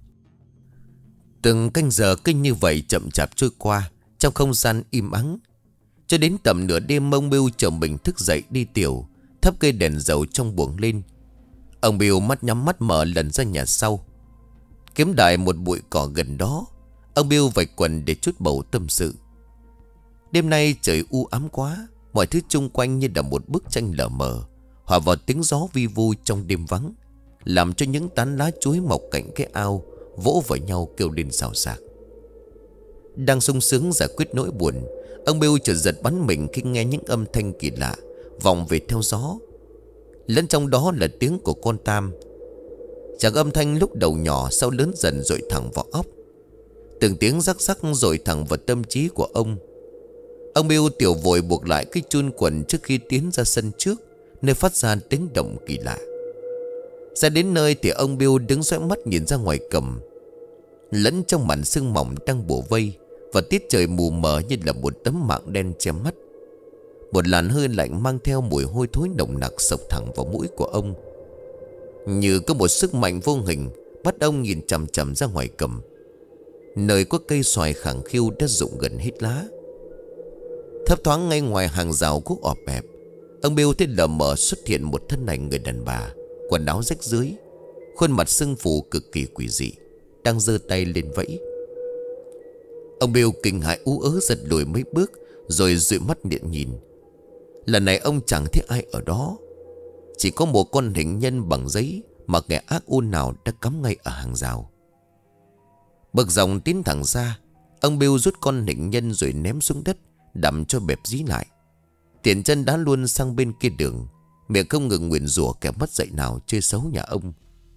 Từng canh giờ kinh như vậy chậm chạp trôi qua trong không gian im ắng. Cho đến tầm nửa đêm, ông Bill chồng mình thức dậy đi tiểu, thắp cây đèn dầu trong buồng lên. Ông Bill mắt nhắm mắt mở lần ra nhà sau. Kiếm đại một bụi cỏ gần đó, ông Bill vạch quần để chút bầu tâm sự. Đêm nay trời u ám quá, mọi thứ chung quanh như là một bức tranh lờ mờ, hòa vào tiếng gió vi vu trong đêm vắng, làm cho những tán lá chuối mọc cạnh cái ao vỗ vào nhau kêu lên xào xạc. Đang sung sướng giải quyết nỗi buồn, ông Bill chợt giật bắn mình khi nghe những âm thanh kỳ lạ vọng về theo gió. Lẫn trong đó là tiếng của con Tam. Chàng âm thanh lúc đầu nhỏ, sau lớn dần dội thẳng vào óc. Từng tiếng rắc rắc dội thẳng vào tâm trí của ông. Ông Bill tiểu vội buộc lại cái chun quần trước khi tiến ra sân trước, nơi phát ra tiếng động kỳ lạ. Ra đến nơi thì ông Bill đứng dõi mắt nhìn ra ngoài cầm. Lẫn trong màn sương mỏng đang bủa vây, và tiết trời mù mờ như là một tấm mạng đen che mắt. Một làn hơi lạnh mang theo mùi hôi thối nồng nặc xộc thẳng vào mũi của ông. Như có một sức mạnh vô hình bắt ông nhìn chằm chằm ra ngoài cầm, nơi có cây xoài khẳng khiu đã rụng gần hết lá. Thấp thoáng ngay ngoài hàng rào cuốc ọp ẹp, ông Bill thấy lờ mờ xuất hiện một thân ảnh người đàn bà, quần áo rách rưới, khuôn mặt sưng phù cực kỳ quỷ dị, đang giơ tay lên vẫy. Ông Bill kinh hãi ú ớ giật lùi mấy bước, rồi dụi mắt điện nhìn. Lần này ông chẳng thấy ai ở đó, chỉ có một con hình nhân bằng giấy mà kẻ ác ôn nào đã cắm ngay ở hàng rào. Bậc dòng tiến thẳng ra, ông Bill rút con hình nhân rồi ném xuống đất, đập cho bẹp dí lại. Tiền chân đá luôn sang bên kia đường, miệng không ngừng nguyền rủa kẻ mất dạy nào chơi xấu nhà ông.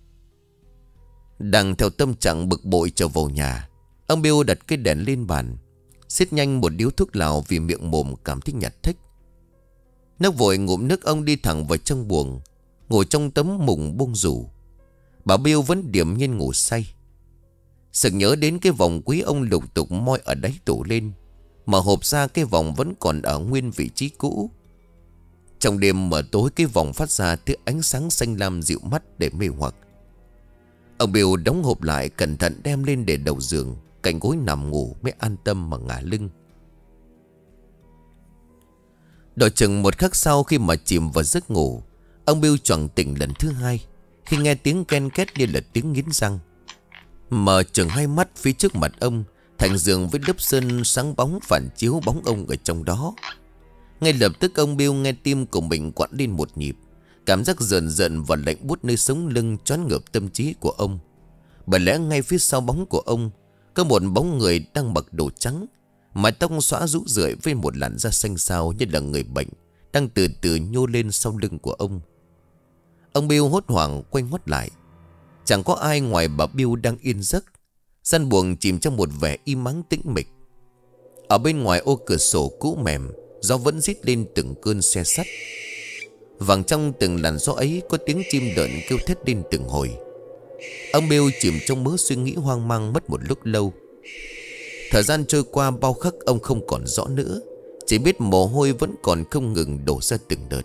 Đang theo tâm trạng bực bội trở vào nhà, ông Bill đặt cái đèn lên bàn, xiết nhanh một điếu thuốc lào vì miệng mồm cảm thấy nhạt thếch. Nước vội ngụm nước, ông đi thẳng vào trong buồng, ngồi trong tấm mùng bông rủ. Bà Bill vẫn điềm nhiên ngủ say. Sực nhớ đến cái vòng quý ông lục tục moi ở đáy tủ lên. Mở hộp ra, cái vòng vẫn còn ở nguyên vị trí cũ. Trong đêm mờ tối, cái vòng phát ra thứ ánh sáng xanh lam dịu mắt để mê hoặc. Ông Bill đóng hộp lại, cẩn thận đem lên để đầu giường, cạnh gối nằm ngủ mới an tâm mà ngả lưng. Đợi chừng một khắc sau, khi mà chìm vào giấc ngủ, ông Bill choàng tỉnh lần thứ hai khi nghe tiếng ken két như là tiếng nghiến răng. Mở chừng hai mắt, phía trước mặt ông, thành giường với lớp sơn sáng bóng phản chiếu bóng ông ở trong đó. Ngay lập tức ông Bill nghe tim của mình quặn lên một nhịp. Cảm giác rờn rợn và lạnh buốt nơi sống lưng choáng ngợp tâm trí của ông. Bởi lẽ ngay phía sau bóng của ông có một bóng người đang mặc đồ trắng, mái tóc xõa rũ rượi với một làn da xanh xao như là người bệnh, đang từ từ nhô lên sau lưng của ông. Ông Bill hốt hoảng quay ngoắt lại. Chẳng có ai ngoài bà Bill đang yên giấc. Gian buồng chìm trong một vẻ im ắng tĩnh mịch. Ở bên ngoài ô cửa sổ cũ mềm, gió vẫn rít lên từng cơn xe sắt. Vàng trong từng làn gió ấy có tiếng chim đợn kêu thét lên từng hồi. Ông Bill chìm trong mớ suy nghĩ hoang mang mất một lúc lâu. Thời gian trôi qua bao khắc ông không còn rõ nữa, chỉ biết mồ hôi vẫn còn không ngừng đổ ra từng đợt.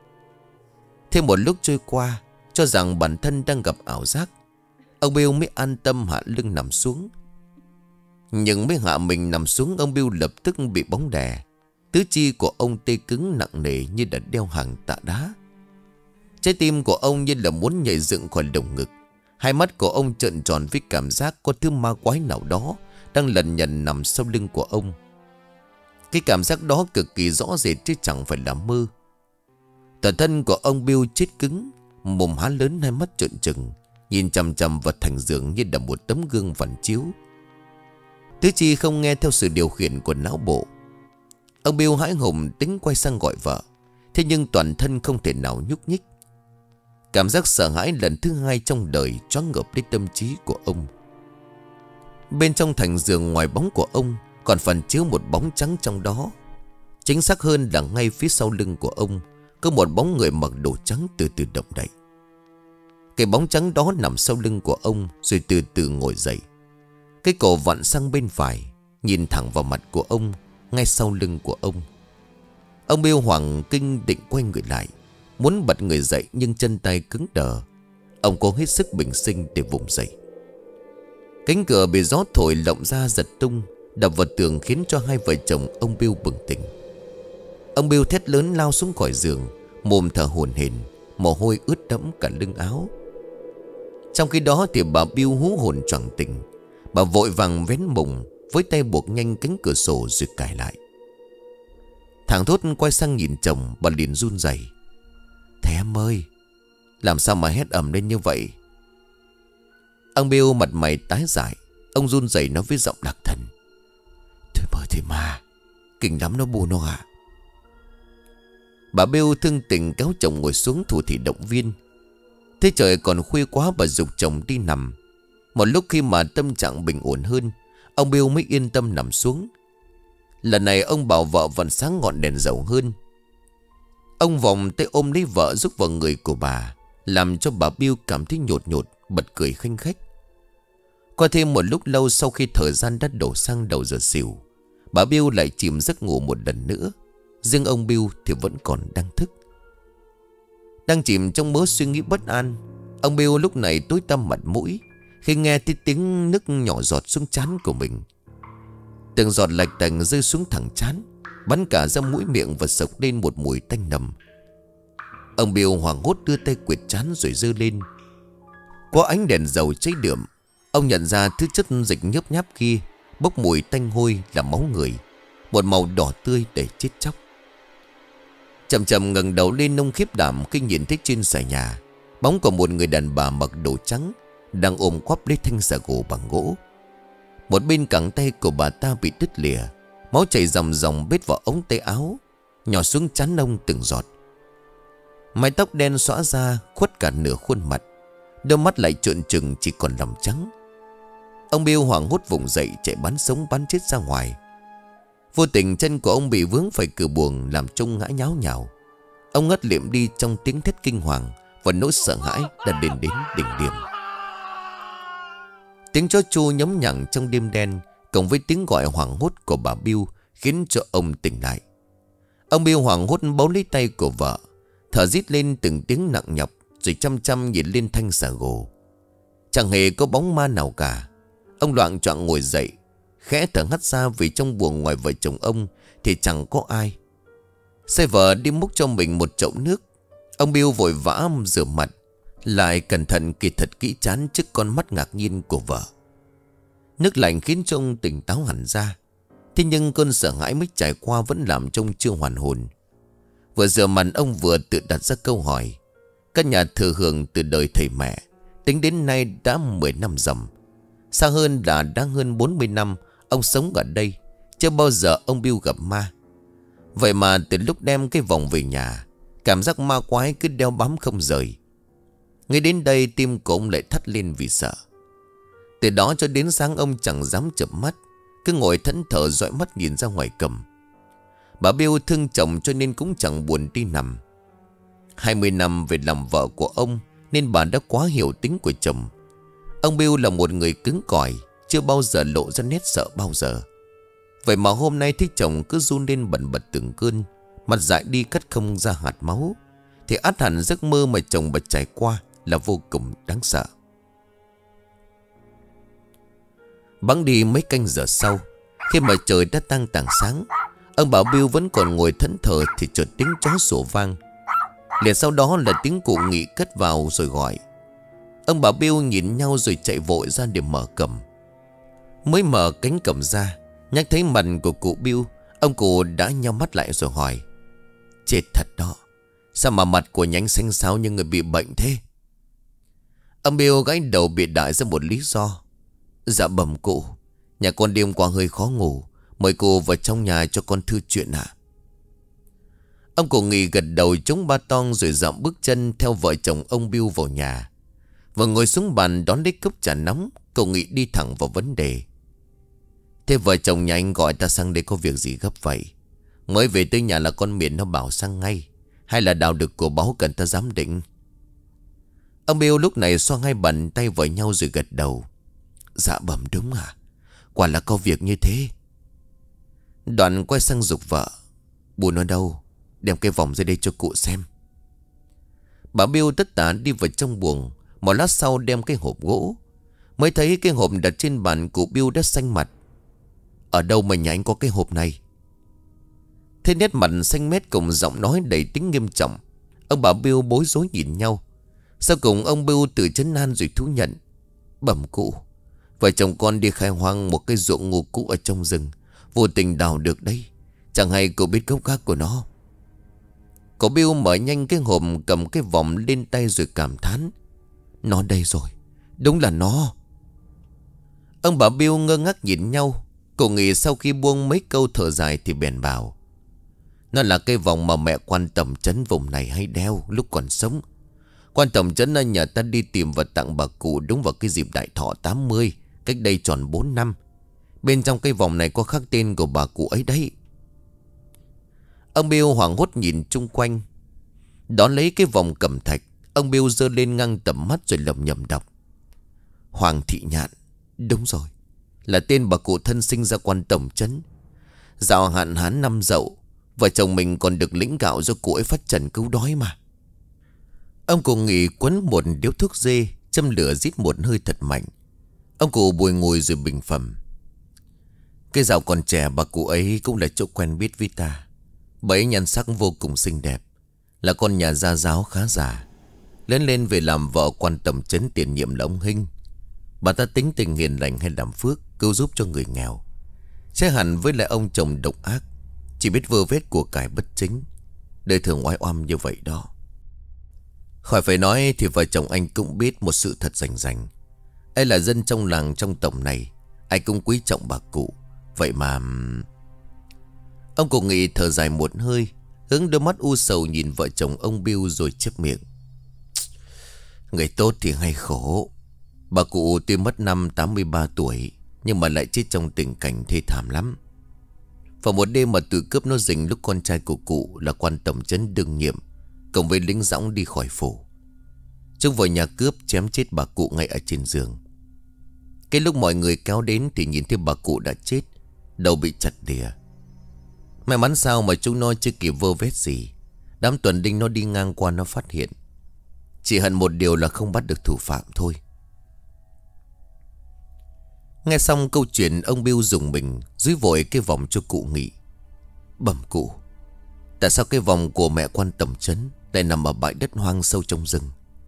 Thêm một lúc trôi qua, cho rằng bản thân đang gặp ảo giác, ông Bill mới an tâm hạ lưng nằm xuống. Nhưng mới hạ mình nằm xuống, ông Bill lập tức bị bóng đè. Tứ chi của ông tê cứng nặng nề như đã đeo hàng tạ đá. Trái tim của ông như là muốn nhảy dựng khỏi lồng ngực. Hai mắt của ông trợn tròn với cảm giác có thứ ma quái nào đó đang lẩn nhẩn nằm sau lưng của ông. Cái cảm giác đó cực kỳ rõ rệt chứ chẳng phải là mơ. Toàn thân của ông Bill chết cứng, mồm há lớn, hai mắt trợn trừng, nhìn chằm chằm vào thành giường như là một tấm gương phản chiếu. Tứ chi không nghe theo sự điều khiển của não bộ. Ông Bill hãi hùng tính quay sang gọi vợ, thế nhưng toàn thân không thể nào nhúc nhích. Cảm giác sợ hãi lần thứ hai trong đời choáng ngợp lấy tâm trí của ông. Bên trong thành giường, ngoài bóng của ông còn phản chiếu một bóng trắng trong đó. Chính xác hơn là ngay phía sau lưng của ông có một bóng người mặc đồ trắng từ từ động đậy. Cái bóng trắng đó nằm sau lưng của ông rồi từ từ ngồi dậy. Cái cổ vặn sang bên phải, nhìn thẳng vào mặt của ông, ngay sau lưng của ông. Ông Bill hoảng kinh định quay người lại, muốn bật người dậy nhưng chân tay cứng đờ. Ông cố hết sức bình sinh để vùng dậy. Cánh cửa bị gió thổi lộng ra giật tung, đập vào tường khiến cho hai vợ chồng ông Bill bừng tỉnh. Ông Bill thét lớn lao xuống khỏi giường, mồm thở hổn hển, mồ hôi ướt đẫm cả lưng áo. Trong khi đó thì bà Bill hú hồn choàng tỉnh. Bà vội vàng vén mùng, với tay buộc nhanh cánh cửa sổ rồi cài lại. Thằng Thốt quay sang nhìn chồng, bà liền run rẩy. Thầy em ơi, làm sao mà hét ầm lên như vậy? Ông Bill mặt mày tái dại. Ông run rẩy nói với giọng lạc thần. Thôi mơ thì mà, kinh lắm nó bù nó à. Bà Bill thương tình kéo chồng ngồi xuống thủ thị động viên. Thế trời còn khuya quá, bà giục chồng đi nằm. Một lúc khi mà tâm trạng bình ổn hơn, ông Bill mới yên tâm nằm xuống. Lần này ông bảo vợ vẫn sáng ngọn đèn dầu hơn. Ông vòng tay ôm lấy vợ giúp vào người của bà, làm cho bà Bill cảm thấy nhột nhột, bật cười khanh khách. Qua thêm một lúc lâu, sau khi thời gian đã đổ sang đầu giờ xỉu, bà Bill lại chìm giấc ngủ một lần nữa. Riêng ông Bill thì vẫn còn đang thức. Đang chìm trong mớ suy nghĩ bất an, ông Bill lúc này tối tăm mặt mũi khi nghe thấy tiếng nước nhỏ giọt xuống trán của mình. Từng giọt lạch tành rơi xuống thẳng trán, bắn cả ra mũi miệng và sộc lên một mùi tanh nồng. Ông Bill hoảng hốt đưa tay quệt trán rồi giơ lên. Có ánh đèn dầu cháy đượm, ông nhận ra thứ chất dịch nhớp nháp kia bốc mùi tanh hôi là máu người, một màu đỏ tươi để chết chóc. Chậm chậm ngẩng đầu lên, ông khiếp đảm khi nhìn thấy trên xà nhà bóng của một người đàn bà mặc đồ trắng đang ôm quắp lấy thanh xà gỗ bằng gỗ. Một bên cẳng tay của bà ta bị đứt lìa, máu chảy ròng ròng bết vào ống tay áo, nhỏ xuống trán ông từng giọt. Mái tóc đen xõa ra khuất cả nửa khuôn mặt, đôi mắt lại trợn trừng chỉ còn lòng trắng. Ông Bill hoảng hốt vùng dậy, chạy bắn sống bắn chết ra ngoài. Vô tình chân của ông bị vướng phải cửa buồng, làm trông ngã nháo nhào. Ông ngất liệm đi trong tiếng thét kinh hoàng và nỗi sợ hãi đã đến đỉnh điểm. Tiếng chó chu nhấm nhặng trong đêm đen cộng với tiếng gọi hoảng hốt của bà Bill khiến cho ông tỉnh lại. Ông Bill hoảng hốt bấu lấy tay của vợ, thở rít lên từng tiếng nặng nhọc, rồi chăm chăm nhìn lên thanh xà gồ. Chẳng hề có bóng ma nào cả. Ông loạng choạng ngồi dậy, khẽ thở hắt ra vì trong buồng ngoài vợ chồng ông thì chẳng có ai. Sai vợ đi múc cho mình một chậu nước. Ông Bill vội vã rửa mặt, lại cẩn thận kỹ thật kỹ chán trước con mắt ngạc nhiên của vợ. Nước lạnh khiến cho ông tỉnh táo hẳn ra. Thế nhưng cơn sợ hãi mới trải qua vẫn làm cho ông chưa hoàn hồn. Vừa rửa mặt ông vừa tự đặt ra câu hỏi. Căn nhà thừa hưởng từ đời thầy mẹ, tính đến nay đã 10 năm ròng. Xa hơn là đã hơn 40 năm ông sống ở đây, chưa bao giờ ông Bill gặp ma. Vậy mà từ lúc đem cái vòng về nhà, cảm giác ma quái cứ đeo bám không rời. Ngay đến đây tim của ông lại thắt lên vì sợ. Từ đó cho đến sáng ông chẳng dám chợp mắt, cứ ngồi thẫn thờ dõi mắt nhìn ra ngoài cầm. Bà Bill thương chồng cho nên cũng chẳng buồn đi nằm. 20 năm về làm vợ của ông nên bà đã quá hiểu tính của chồng. Ông Bill là một người cứng cỏi, chưa bao giờ lộ ra nét sợ bao giờ. Vậy mà hôm nay thấy chồng cứ run lên bần bật từng cơn, mặt dại đi cắt không ra hạt máu, thì ắt hẳn giấc mơ mà chồng bà trải qua là vô cùng đáng sợ. Bẵng đi mấy canh giờ sau, khi mà trời đã tang tảng sáng, ông bà Bill vẫn còn ngồi thẫn thờ thì chợt tiếng chó sủa vang. Liền sau đó là tiếng cụ Nghị cất vào rồi gọi. Ông bà Bill nhìn nhau rồi chạy vội ra để mở cổng. Mới mở cánh cổng ra, nhắc thấy mặt của cụ Bill, ông cụ đã nhắm mắt lại rồi hỏi: "Chết thật đó, sao mà mặt của nhánh xanh xao như người bị bệnh thế?" Ông Bill gãi đầu bịa đại ra một lý do: "Dạ bẩm cụ, nhà con đêm qua hơi khó ngủ, mời cụ vào trong nhà cho con thư chuyện ạ." Ông cụ Nghị gật đầu chống ba tong rồi dậm bước chân theo vợ chồng ông Bill vào nhà. Vừa ngồi xuống bàn đón lấy cốc trà nóng, cụ Nghị đi thẳng vào vấn đề: "Thế vợ chồng nhà anh gọi ta sang đây có việc gì gấp vậy? Mới về tới nhà là con miền nó bảo sang ngay, hay là đào được của báu cần ta giám định?" Ông Bill lúc này xoa hai bàn tay vào nhau rồi gật đầu: "Dạ bẩm đúng à, quả là có việc như thế." Đoạn quay sang giục vợ: "Bù nó đâu, đem cái vòng ra đây cho cụ xem." Bà Bill tất tả đi vào trong buồng. Một lát sau đem cái hộp gỗ. Mới thấy cái hộp đặt trên bàn, cụ Bill đã xanh mặt: "Ở đâu mà nhà anh có cái hộp này?" Thế nét mặt xanh mét cùng giọng nói đầy tính nghiêm trọng, ông bà Bill bối rối nhìn nhau. Sau cùng ông Bill tự trấn an rồi thú nhận: "Bẩm cụ, vợ chồng con đi khai hoang một cái ruộng ngô cũ ở trong rừng, vô tình đào được đấy. Chẳng hay cụ biết gốc gác của nó." Cậu Bill mở nhanh cái hộp, cầm cái vòng lên tay rồi cảm thán: "Nó đây rồi, đúng là nó." Ông bà Bill ngơ ngác nhìn nhau. Cậu nghĩ sau khi buông mấy câu thở dài thì bèn bảo: "Nó là cái vòng mà mẹ quan Tầm Chấn vùng này hay đeo lúc còn sống. Quan Tầm Chấn nhờ ta đi tìm và tặng bà cụ đúng vào cái dịp đại thọ 80, cách đây tròn 4 năm. Bên trong cái vòng này có khắc tên của bà cụ ấy đấy." Ông Bill hoảng hốt nhìn chung quanh. Đón lấy cái vòng cẩm thạch, ông Bill giơ lên ngang tầm mắt rồi lẩm nhẩm đọc: "Hoàng Thị Nhạn. Đúng rồi, là tên bà cụ thân sinh ra Quan Tầm Chấn. Dạo hạn hán năm Dậu, vợ chồng mình còn được lĩnh gạo do cụ ấy phát trần cứu đói mà." Ông cụ Nghị quấn một điếu thuốc dê, châm lửa rít một hơi thật mạnh. Ông cụ bùi ngùi rồi bình phẩm: "Cái dạo còn trẻ bà cụ ấy cũng là chỗ quen biết với ta. Bà ấy nhan sắc vô cùng xinh đẹp, là con nhà gia giáo khá giả. Lớn lên về làm vợ Quan Tầm Chấn tiền nhiệm là ông Hinh. Bà ta tính tình hiền lành hay làm phước, cứu giúp cho người nghèo. Trái hẳn với lại ông chồng độc ác, chỉ biết vơ vét của cải bất chính. Đời thường oai oăm như vậy đó." Khỏi phải nói thì vợ chồng anh cũng biết một sự thật rành rành. Ấy là dân trong làng trong tổng này, ai cũng quý trọng bà cụ. Vậy mà... Ông cụ Nghị thở dài một hơi, hướng đôi mắt u sầu nhìn vợ chồng ông Bill rồi chép miệng: "Người tốt thì hay khổ. Bà cụ tuy mất năm 83 tuổi, nhưng mà lại chết trong tình cảnh thê thảm lắm. Vào một đêm mà tự cướp nó rình lúc con trai của cụ là Quan Tầm Chấn đương nhiệm cộng với lính dõng đi khỏi phủ. Chúng vào nhà cướp chém chết bà cụ ngay ở trên giường. Cái lúc mọi người kéo đến thì nhìn thấy bà cụ đã chết, đầu bị chặt đìa. May mắn sao mà chúng nó chưa kịp vơ vét gì. Đám tuần đinh nó đi ngang qua nó phát hiện. Chỉ hận một điều là không bắt được thủ phạm thôi. Nghe xong câu chuyện, ông Bill dùng mình dúi vội cái vòng cho cụ Nghị. Bẩm cụ, tại sao cái vòng của mẹ quan tổng trấn lại nằm ở bãi đất hoang sâu trong rừng?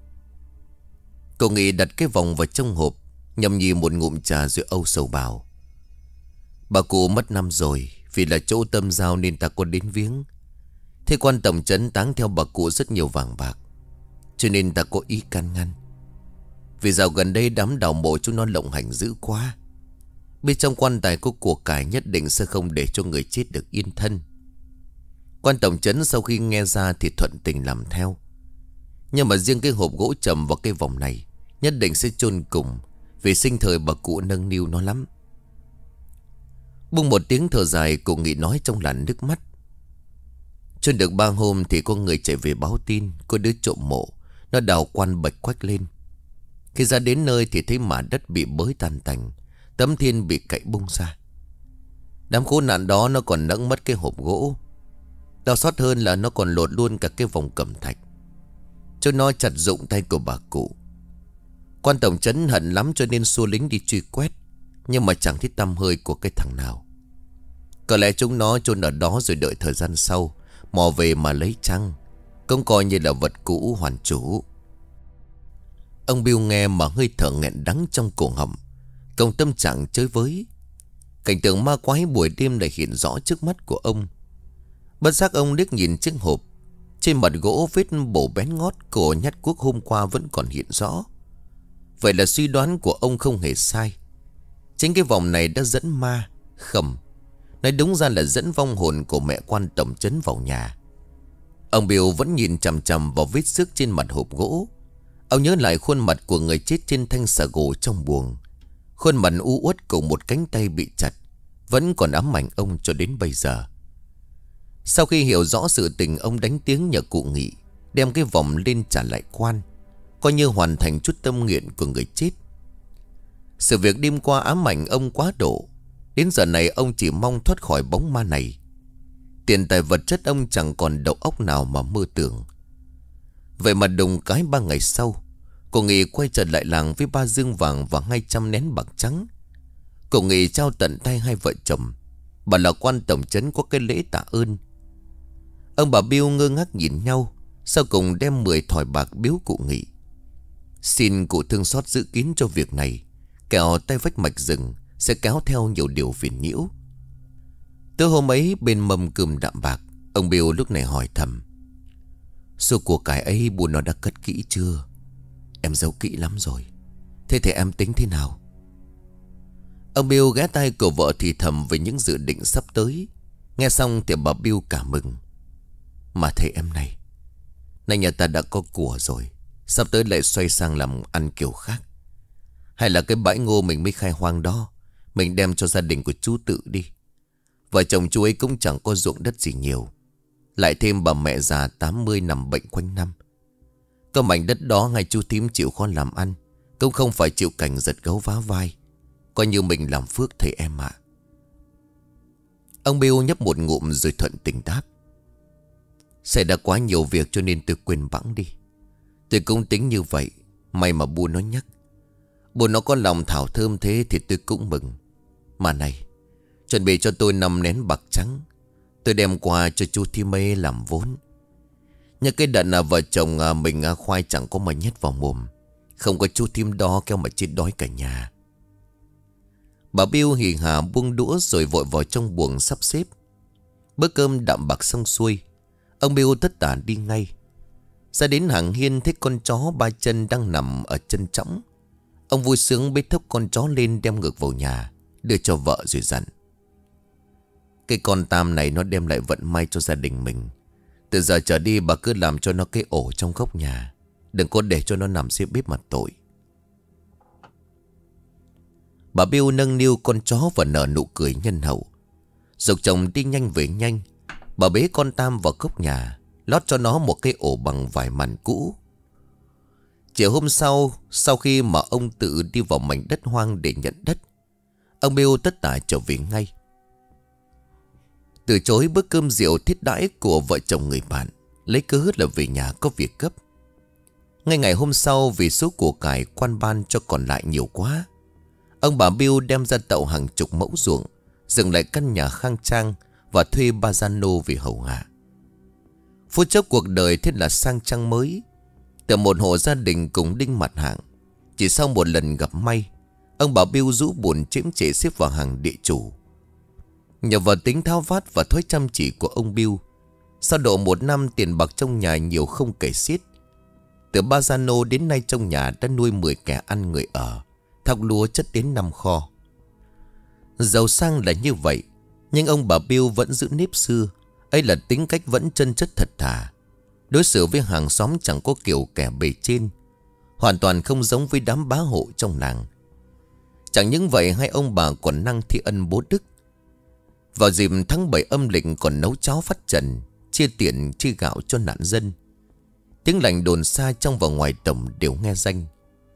Cụ Nghị đặt cái vòng vào trong hộp, nhâm nhi một ngụm trà rồi âu sầu bảo. Bà cụ mất năm rồi, vì là chỗ tâm giao nên ta có đến viếng. Thế quan tổng trấn táng theo bà cụ rất nhiều vàng bạc, cho nên ta có ý can ngăn. Vì dạo gần đây đám đào mộ chúng nó lộng hành dữ quá. Bên trong quan tài có của cải, nhất định sẽ không để cho người chết được yên thân. Quan tổng trấn sau khi nghe ra thì thuận tình làm theo. Nhưng mà riêng cái hộp gỗ trầm vào cái vòng này nhất định sẽ chôn cùng, vì sinh thời bà cụ nâng niu nó lắm. Buông một tiếng thở dài, cụ Nghị nói trong làn nước mắt. Chôn được 3 hôm thì có người chạy về báo tin có đứa trộm mộ, nó đào quan bạch quách lên. Khi ra đến nơi thì thấy mả đất bị bới tan tành, tấm thiên bị cậy bung ra. Đám khốn nạn đó nó còn nẫng mất cái hộp gỗ. Đau xót hơn là nó còn lột luôn cả cái vòng cẩm thạch, cho nó chặt rụng tay của bà cụ. Quan tổng trấn hận lắm cho nên xua lính đi truy quét, nhưng mà chẳng thấy tăm hơi của cái thằng nào. Có lẽ chúng nó chôn ở đó rồi đợi thời gian sau mò về mà lấy chăng, cũng coi như là vật cũ hoàn chủ. Ông Bill nghe mà hơi thở nghẹn đắng trong cổ họng, cộng tâm trạng chơi với. Cảnh tượng ma quái buổi đêm lại hiện rõ trước mắt của ông. Bất giác ông liếc nhìn chiếc hộp. Trên mặt gỗ vết bổ bén ngót của nhát cuốc hôm qua vẫn còn hiện rõ. Vậy là suy đoán của ông không hề sai. Chính cái vòng này đã dẫn ma, khẩm, nói đúng ra là dẫn vong hồn của mẹ quan tổng trấn vào nhà. Ông Bill vẫn nhìn chằm chằm vào vết xước trên mặt hộp gỗ. Ông nhớ lại khuôn mặt của người chết trên thanh xà gỗ trong buồng. Khuôn mặt u uất cùng một cánh tay bị chặt vẫn còn ám ảnh ông cho đến bây giờ. Sau khi hiểu rõ sự tình, ông đánh tiếng nhờ cụ Nghị đem cái vòng lên trả lại quan, coi như hoàn thành chút tâm nguyện của người chết. Sự việc đêm qua ám ảnh ông quá độ, đến giờ này ông chỉ mong thoát khỏi bóng ma này. Tiền tài vật chất ông chẳng còn đầu óc nào mà mơ tưởng. Vậy mà đùng cái 3 ngày sau, cụ Nghị quay trở lại làng với 3 dương vàng và 200 nén bạc trắng. Cụ Nghị trao tận tay hai vợ chồng, bà là quan tổng trấn có cái lễ tạ ơn. Ông bà Bill ngơ ngác nhìn nhau, sau cùng đem 10 thỏi bạc biếu cụ Nghị. Xin cụ thương xót giữ kín cho việc này, kẻo tay vách mạch rừng sẽ kéo theo nhiều điều phiền nhiễu. Tới hôm ấy bên mâm cơm đạm bạc, ông Bill lúc này hỏi thầm: số của cải ấy bùa nó đã cất kỹ chưa? Em giấu kỹ lắm rồi. Thế thì em tính thế nào? Ông Bill ghé tay của vợ thì thầm về những dự định sắp tới. Nghe xong thì bà Bill cảm mừng. Mà thầy em này, nay nhà ta đã có của rồi, sắp tới lại xoay sang làm ăn kiểu khác. Hay là cái bãi ngô mình mới khai hoang đó mình đem cho gia đình của chú Tự đi. Vợ chồng chú ấy cũng chẳng có ruộng đất gì nhiều, lại thêm bà mẹ già 80 nằm bệnh quanh năm. Có mảnh đất đó ngay chú Thím chịu khó làm ăn, cũng không phải chịu cảnh giật gấu vá vai. Coi như mình làm phước thầy em ạ. Ông Bill nhấp một ngụm rồi thuận tình đáp: xảy ra quá nhiều việc cho nên tôi quên bẵng đi. Tôi cũng tính như vậy. May mà bu nó nhắc. Bu nó có lòng thảo thơm thế thì tôi cũng mừng. Mà này, chuẩn bị cho tôi 5 nén bạc trắng, tôi đem qua cho chú Thím ấy làm vốn. Nhờ cái đợt là vợ chồng mình khoai chẳng có mà nhét vào mồm, không có chú Thím đó kéo mà chết đói cả nhà. Bà Bill hì hà buông đũa rồi vội vào trong buồng sắp xếp. Bữa cơm đạm bạc xong xuôi, ông Bill tất tả đi ngay. Ra đến hàng hiên thấy con chó 3 chân đang nằm ở chân trõng. Ông vui sướng bế thốc con chó lên đem ngược vào nhà, đưa cho vợ rồi dặn: cái con Tam này nó đem lại vận may cho gia đình mình. Từ giờ trở đi bà cứ làm cho nó cái ổ trong góc nhà, đừng có để cho nó nằm dưới bếp mặt tội. Bà Bill nâng niu con chó và nở nụ cười nhân hậu. Dục chồng đi nhanh về nhanh, bà bế con Tam vào góc nhà, lót cho nó một cái ổ bằng vải màn cũ. Chiều hôm sau, sau khi mà ông tự đi vào mảnh đất hoang để nhận đất, ông Bill tất tả trở về ngay. Từ chối bữa cơm rượu thiết đãi của vợ chồng người bạn, lấy cớ là về nhà có việc gấp. Ngay ngày hôm sau, vì số của cải quan ban cho còn lại nhiều quá, ông bà Bill đem ra tậu hàng chục mẫu ruộng, dựng lại căn nhà khang trang và thuê Bazzano về hầu hạ. Phút chốc cuộc đời thiết là sang trang mới. Từ một hộ gia đình cùng đinh mặt hạng, chỉ sau một lần gặp may, ông bà Bill rũ buồn chiếm trệ xếp vào hàng địa chủ. Nhờ vào tính tháo vát và thói chăm chỉ của ông Bill, sau độ 1 năm tiền bạc trong nhà nhiều không kể xiết. Từ Bazzano đến nay trong nhà đã nuôi 10 kẻ ăn người ở, thóc lúa chất đến 5 kho. Giàu sang là như vậy, nhưng ông bà Bill vẫn giữ nếp xưa. Ấy là tính cách vẫn chân chất thật thà. Đối xử với hàng xóm chẳng có kiểu kẻ bề trên, hoàn toàn không giống với đám bá hộ trong làng. Chẳng những vậy, hai ông bà còn năng thi ân bố đức. Vào dịp tháng 7 âm lịch còn nấu cháo phát trần, chia tiền chia gạo cho nạn dân. Tiếng lành đồn xa trong và ngoài tổng đều nghe danh.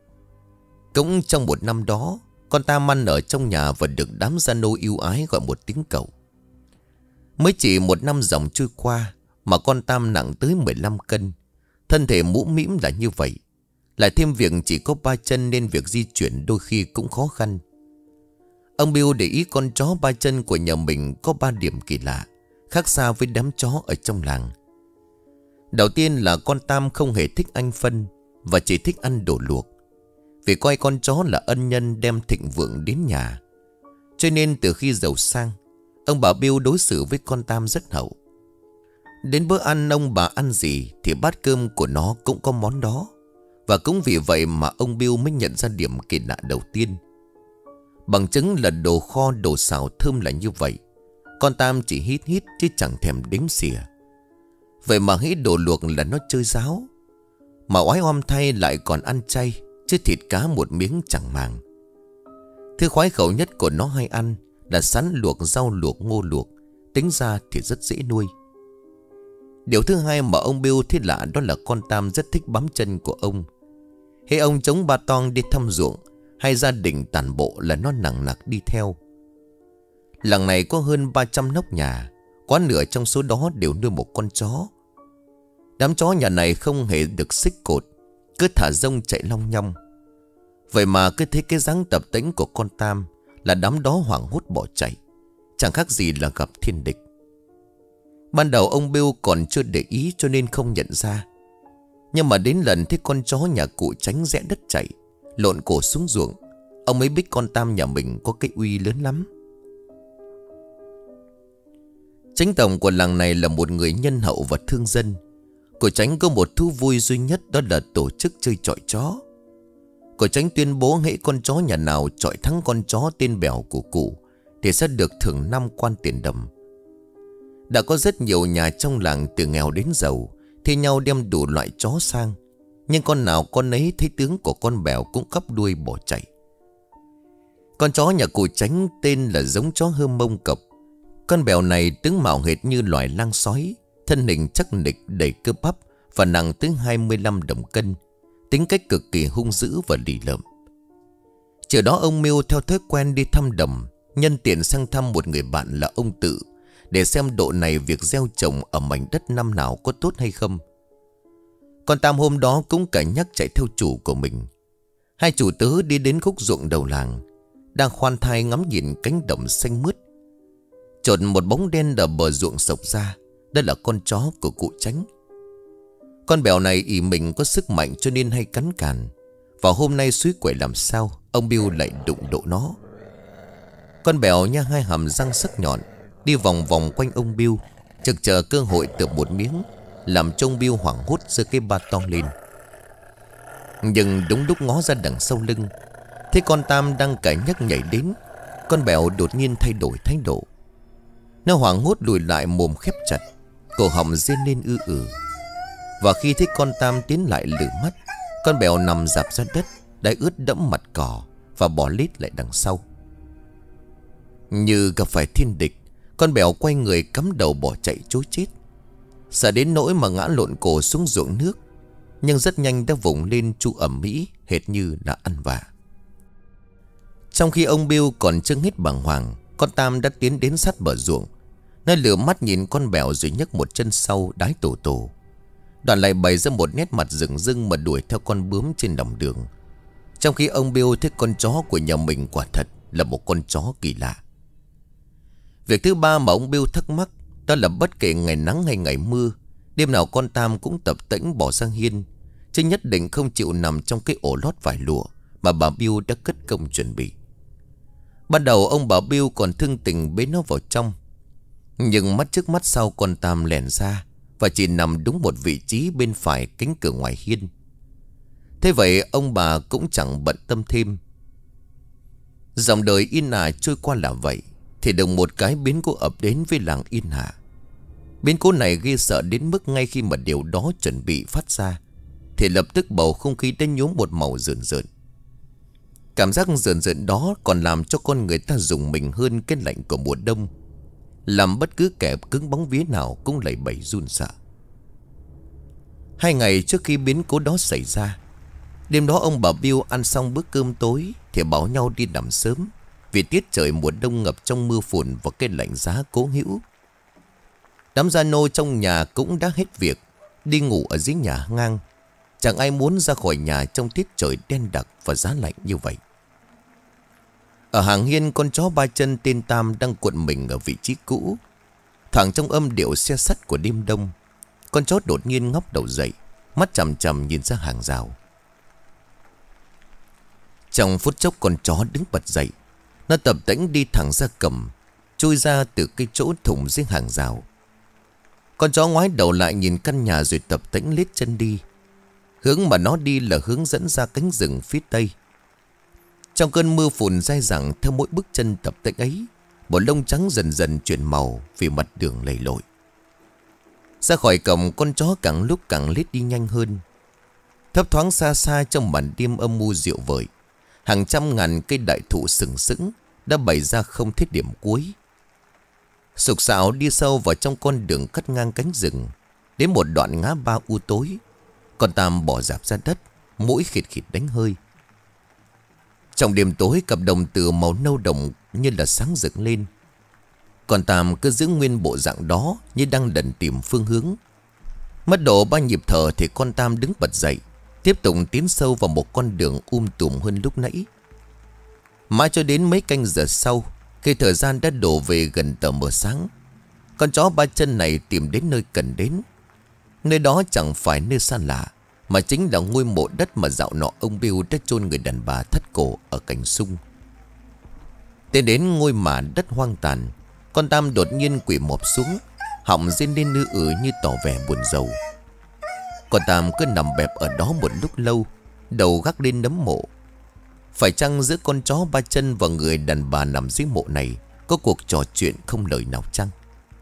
Cũng trong một năm đó, con Tam ăn ở trong nhà và được đám Zano yêu ái gọi một tiếng cậu. Mới chỉ 1 năm dòng trôi qua mà con Tam nặng tới 15 cân. Thân thể mũm mĩm là như vậy. Lại thêm việc chỉ có 3 chân nên việc di chuyển đôi khi cũng khó khăn. Ông Bill để ý con chó 3 chân của nhà mình có 3 điểm kỳ lạ, khác xa với đám chó ở trong làng. Đầu tiên là con Tam không hề thích anh phân và chỉ thích ăn đồ luộc, vì coi con chó là ân nhân đem thịnh vượng đến nhà. Cho nên từ khi giàu sang, ông bà Bill đối xử với con Tam rất hậu. Đến bữa ăn ông bà ăn gì thì bát cơm của nó cũng có món đó. Và cũng vì vậy mà ông Bill mới nhận ra điểm kỳ lạ đầu tiên. Bằng chứng là đồ kho đồ xào thơm là như vậy, con Tam chỉ hít hít chứ chẳng thèm đếm xỉa. Vậy mà hít đồ luộc là nó chơi giáo. Mà oái oăm thay lại còn ăn chay, chứ thịt cá một miếng chẳng màng. Thứ khoái khẩu nhất của nó hay ăn là sắn luộc, rau luộc, ngô luộc. Tính ra thì rất dễ nuôi. Điều thứ hai mà ông Bill thấy lạ đó là con Tam rất thích bám chân của ông. Hễ ông chống ba toang đi thăm ruộng hay gia đình tản bộ là nó nằng nặc đi theo. Làng này có hơn 300 nóc nhà, quá nửa trong số đó đều nuôi một con chó. Đám chó nhà này không hề được xích cột, cứ thả rông chạy long nhong. Vậy mà cứ thấy cái dáng tập tễnh của con Tam là đám đó hoảng hốt bỏ chạy, chẳng khác gì là gặp thiên địch. Ban đầu ông Bill còn chưa để ý cho nên không nhận ra. Nhưng mà đến lần thấy con chó nhà cụ tránh rẽ đất chạy, lộn cổ xuống ruộng, ông mới biết con Tam nhà mình có cái uy lớn lắm. Chánh tổng của làng này là một người nhân hậu và thương dân. Cụ Chánh có một thú vui duy nhất, đó là tổ chức chơi chọi chó. Cụ Chánh tuyên bố hễ con chó nhà nào chọi thắng con chó tên bèo của cụ thì sẽ được thưởng 5 quan tiền đầm. Đã có rất nhiều nhà trong làng từ nghèo đến giàu thi nhau đem đủ loại chó sang, nhưng con nào con ấy thấy tướng của con bèo cũng cắp đuôi bỏ chạy. Con chó nhà cụ Chánh tên là giống chó Hơ Mông Cộc. Con bèo này tướng mạo hệt như loài lang sói, thân hình chắc nịch đầy cơ bắp và nặng tới 25 đồng cân, tính cách cực kỳ hung dữ và lì lợm. Chiều đó ông Miêu theo thói quen đi thăm đồng, nhân tiện sang thăm một người bạn là ông Tự, để xem độ này việc gieo trồng ở mảnh đất năm nào có tốt hay không. Con Tam hôm đó cũng cảnh nhắc chạy theo chủ của mình. Hai chủ tớ đi đến khúc ruộng đầu làng, đang khoan thai ngắm nhìn cánh đồng xanh mướt. Chợt một bóng đen ở bờ ruộng sộc ra. Đây là con chó của cụ Chánh. Con bèo này ỷ mình có sức mạnh cho nên hay cắn càn. Và hôm nay suối quậy làm sao ông Bill lại đụng độ nó. Con bèo nha hai hàm răng sắc nhọn, đi vòng vòng quanh ông Bill, trực chờ cơ hội tượp một miếng, làm cho ông Bill hoảng hốt giơ cái ba to lên. Nhưng đúng lúc ngó ra đằng sau lưng, thấy con Tam đang cải nhắc nhảy đến, con bèo đột nhiên thay đổi thái độ. Nó hoảng hốt lùi lại, mồm khép chặt, cổ họng rên lên ư ử. Và khi thấy con Tam tiến lại lử mắt, con bèo nằm rạp ra đất, đã ướt đẫm mặt cỏ và bỏ lết lại đằng sau. Như gặp phải thiên địch, con bèo quay người cắm đầu bỏ chạy trối chết. Sợ đến nỗi mà ngã lộn cổ xuống ruộng nước. nhưng rất nhanh đã vùng lên chu ầm ĩ, hệt như đã ăn vạ. Trong khi ông Bill còn chưa hết bàng hoàng, con Tam đã tiến đến sát bờ ruộng. Nó lửa mắt nhìn con bèo rồi nhấc một chân sau đái tổ tổ. Đoạn lại bày ra một nét mặt rừng rưng mà đuổi theo con bướm trên đồng đường. Trong khi ông Bill thấy con chó của nhà mình quả thật là một con chó kỳ lạ. Việc thứ ba mà ông Bill thắc mắc đó là bất kể ngày nắng hay ngày mưa, đêm nào con Tam cũng tập tễnh bỏ sang hiên, chứ nhất định không chịu nằm trong cái ổ lót vải lụa mà bà Bill đã cất công chuẩn bị. Ban đầu ông bà Bill còn thương tình bế nó vào trong, nhưng mắt trước mắt sau con Tam lèn ra và chỉ nằm đúng một vị trí bên phải cánh cửa ngoài hiên. Thế vậy ông bà cũng chẳng bận tâm thêm. Dòng đời Yên Hà trôi qua là vậy, thì đùng một cái biến cố ập đến với làng Yên Hà. Biến cố này ghê sợ đến mức ngay khi mà điều đó chuẩn bị phát ra thì lập tức bầu không khí đã nhuốm một màu rợn rợn. Cảm giác rợn rợn đó còn làm cho con người ta rùng mình hơn cái lạnh của mùa đông, làm bất cứ kẻ cứng bóng vía nào cũng lẩy bẩy run sợ. 2 ngày trước khi biến cố đó xảy ra, đêm đó ông bà Bill ăn xong bữa cơm tối thì bảo nhau đi nằm sớm, vì tiết trời mùa đông ngập trong mưa phùn và cái lạnh giá cố hữu. Đám gia nô trong nhà cũng đã hết việc, đi ngủ ở dưới nhà ngang. Chẳng ai muốn ra khỏi nhà trong tiết trời đen đặc và giá lạnh như vậy. Ở hàng hiên, con chó 3 chân tên Tam đang cuộn mình ở vị trí cũ. Thoảng trong âm điệu xe sắt của đêm đông, con chó đột nhiên ngóc đầu dậy, mắt chằm chằm nhìn ra hàng rào. Trong phút chốc con chó đứng bật dậy. Nó tập tễnh đi thẳng ra cầm, chui ra từ cái chỗ thủng dưới hàng rào. Con chó ngoái đầu lại nhìn căn nhà rồi tập tễnh lết chân đi. Hướng mà nó đi là hướng dẫn ra cánh rừng phía tây. Trong cơn mưa phùn dai dẳng, theo mỗi bước chân tập tễnh ấy, bộ lông trắng dần dần chuyển màu vì mặt đường lầy lội. Ra khỏi cổng, con chó càng lúc càng lết đi nhanh hơn. Thấp thoáng xa xa trong màn đêm âm mưu dịu vợi, hàng trăm ngàn cây đại thụ sừng sững đã bày ra không thiết điểm cuối. Sục sạo đi sâu vào trong con đường cắt ngang cánh rừng. Đến một đoạn ngã ba u tối, con Tam bỏ rạp ra đất, mũi khịt khịt đánh hơi. Trong đêm tối, cặp đồng tử màu nâu đồng như là sáng rực lên. Con Tam cứ giữ nguyên bộ dạng đó như đang lần tìm phương hướng. Mất độ 3 nhịp thở thì con Tam đứng bật dậy, tiếp tục tiến sâu vào một con đường tùm hơn lúc nãy. Mãi cho đến mấy canh giờ sau, khi thời gian đã đổ về gần tờ mờ sáng, con chó 3 chân này tìm đến nơi cần đến. Nơi đó chẳng phải nơi xa lạ, mà chính là ngôi mộ đất mà dạo nọ ông Bill đã chôn người đàn bà thắt cổ ở cành sung. Tới đến ngôi mả đất hoang tàn, con Tam đột nhiên quỳ mọp xuống, họng rên lên nư như tỏ vẻ buồn rầu. Con Tam cứ nằm bẹp ở đó một lúc lâu, đầu gác lên nấm mộ. Phải chăng giữa con chó 3 chân và người đàn bà nằm dưới mộ này có cuộc trò chuyện không lời nào chăng?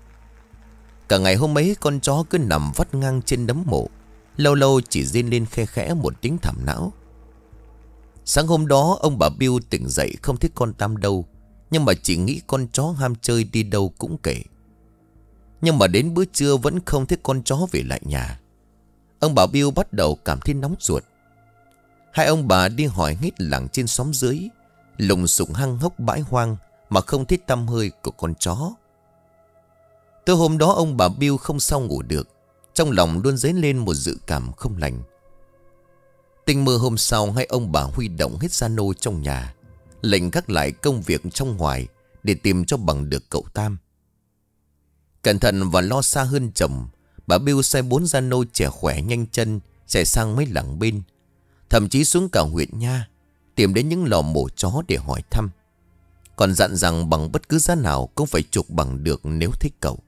Cả ngày hôm ấy, con chó cứ nằm vắt ngang trên nấm mộ, lâu lâu chỉ rên lên khe khẽ một tiếng thảm não. Sáng hôm đó, ông bà Bill tỉnh dậy không thấy con Tam đâu, nhưng mà chỉ nghĩ con chó ham chơi đi đâu cũng kể. Nhưng mà đến bữa trưa vẫn không thấy con chó về lại nhà. Ông bà Bill bắt đầu cảm thấy nóng ruột. Hai ông bà đi hỏi hết làng trên xóm dưới, lùng sụng hăng hốc bãi hoang mà không thấy tăm hơi của con chó. Từ hôm đó ông bà Bill không sao ngủ được, trong lòng luôn dấy lên một dự cảm không lành. Tình mơ hôm sau, hai ông bà huy động hết gia nô trong nhà, lệnh gác lại công việc trong ngoài để tìm cho bằng được cậu Tam. Cẩn thận và lo xa hơn chồng, bà Bill sai 4 gia nô trẻ khỏe nhanh chân chạy sang mấy làng bên, thậm chí xuống cả huyện nha, tìm đến những lò mổ chó để hỏi thăm. Còn dặn rằng bằng bất cứ giá nào cũng phải chuộc bằng được nếu thích cậu.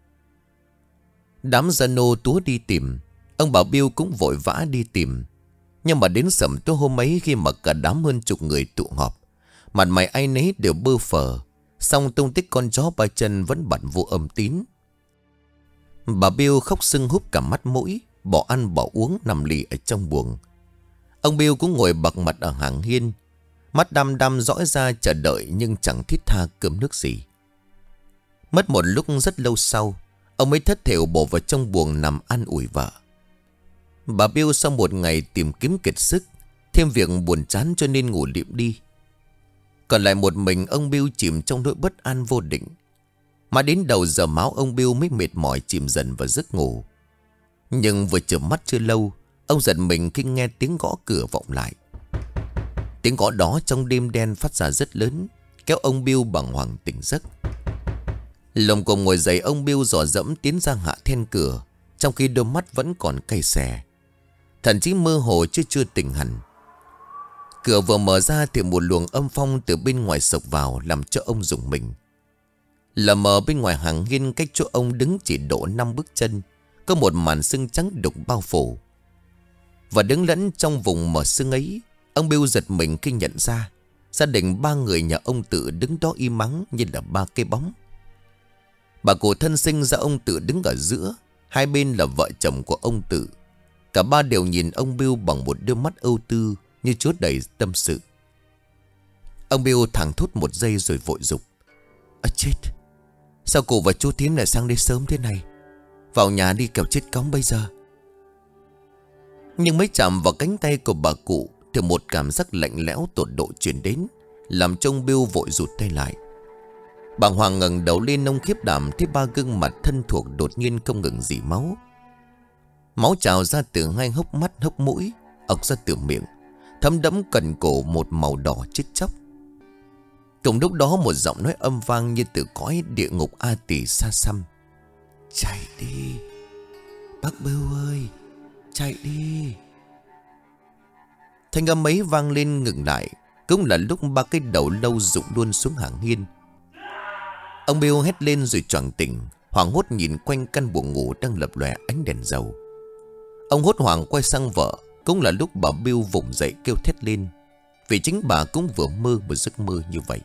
Đám gia nô túa đi tìm, ông bà Bill cũng vội vã đi tìm. Nhưng mà đến sẩm tối hôm ấy, khi mà cả đám hơn chục người tụ họp, mặt mày ai nấy đều bơ phờ, song tung tích con chó 3 chân vẫn bặn vô âm tín. Bà Bill khóc sưng húp cả mắt mũi, bỏ ăn bỏ uống nằm lì ở trong buồng. Ông Bill cũng ngồi bật mặt ở hàng hiên, mắt đăm đăm dõi ra chờ đợi nhưng chẳng thiết tha cơm nước gì. Mất một lúc rất lâu sau, ông mới thất thểu bổ vào trong buồng nằm an ủi vợ. Bà Bill sau một ngày tìm kiếm kiệt sức, thêm việc buồn chán cho nên ngủ liệm đi. Còn lại một mình ông Bill chìm trong nỗi bất an vô định. Mà đến đầu giờ máu ông Bill mới mệt mỏi chìm dần vào giấc ngủ. Nhưng vừa chợp mắt chưa lâu, ông giật mình khi nghe tiếng gõ cửa vọng lại. Tiếng gõ đó trong đêm đen phát ra rất lớn, kéo ông Bill bàng hoàng tỉnh giấc. Lồng cồm ngồi dậy, ông Bill dò dẫm tiến ra hạ then cửa, trong khi đôi mắt vẫn còn cay xè, thậm chí mơ hồ chứ chưa tỉnh hẳn. Cửa vừa mở ra thì một luồng âm phong từ bên ngoài xộc vào, làm cho ông rùng mình. Lờ mờ bên ngoài hàng hiên cách chỗ ông đứng chỉ độ 5 bước chân, có một màn sương trắng đục bao phủ. Và đứng lẫn trong vùng mờ sương ấy, ông Bill giật mình khi nhận ra gia đình 3 người nhà ông Tự đứng đó im mắng như là 3 cái bóng. Bà cụ thân sinh ra ông Tự đứng ở giữa, hai bên là vợ chồng của ông Tự. Cả ba đều nhìn ông Bill bằng một đôi mắt ưu tư như chứa đầy tâm sự. Ông Bill thẳng thốt một giây rồi vội dục: chết, sao cụ và chú Thím lại sang đây sớm thế này? Vào nhà đi kẻo chết cóng bây giờ. Nhưng mới chạm vào cánh tay của bà cụ thì một cảm giác lạnh lẽo tột độ truyền đến, làm cho ông Bill vội rụt tay lại. Bàng hoàng ngẩng đầu lên, ông khiếp đảm thấy 3 gương mặt thân thuộc đột nhiên không ngừng rỉ máu. Máu trào ra từ hai hốc mắt hốc mũi, ọc ra từ miệng, thấm đẫm cần cổ một màu đỏ chết chóc. Cùng lúc đó một giọng nói âm vang như từ cõi địa ngục A Tỳ xa xăm: chạy đi, bác Bill ơi, chạy đi. Thanh âm ấy vang lên ngừng lại, cũng là lúc 3 cái đầu lâu rụng luôn xuống hàng hiên. Ông Bill hét lên rồi choàng tỉnh, hoảng hốt nhìn quanh căn buồng ngủ đang lập lòe ánh đèn dầu. Ông hốt hoảng quay sang vợ, cũng là lúc bà Bill vùng dậy kêu thét lên, vì chính bà cũng vừa mơ một giấc mơ như vậy.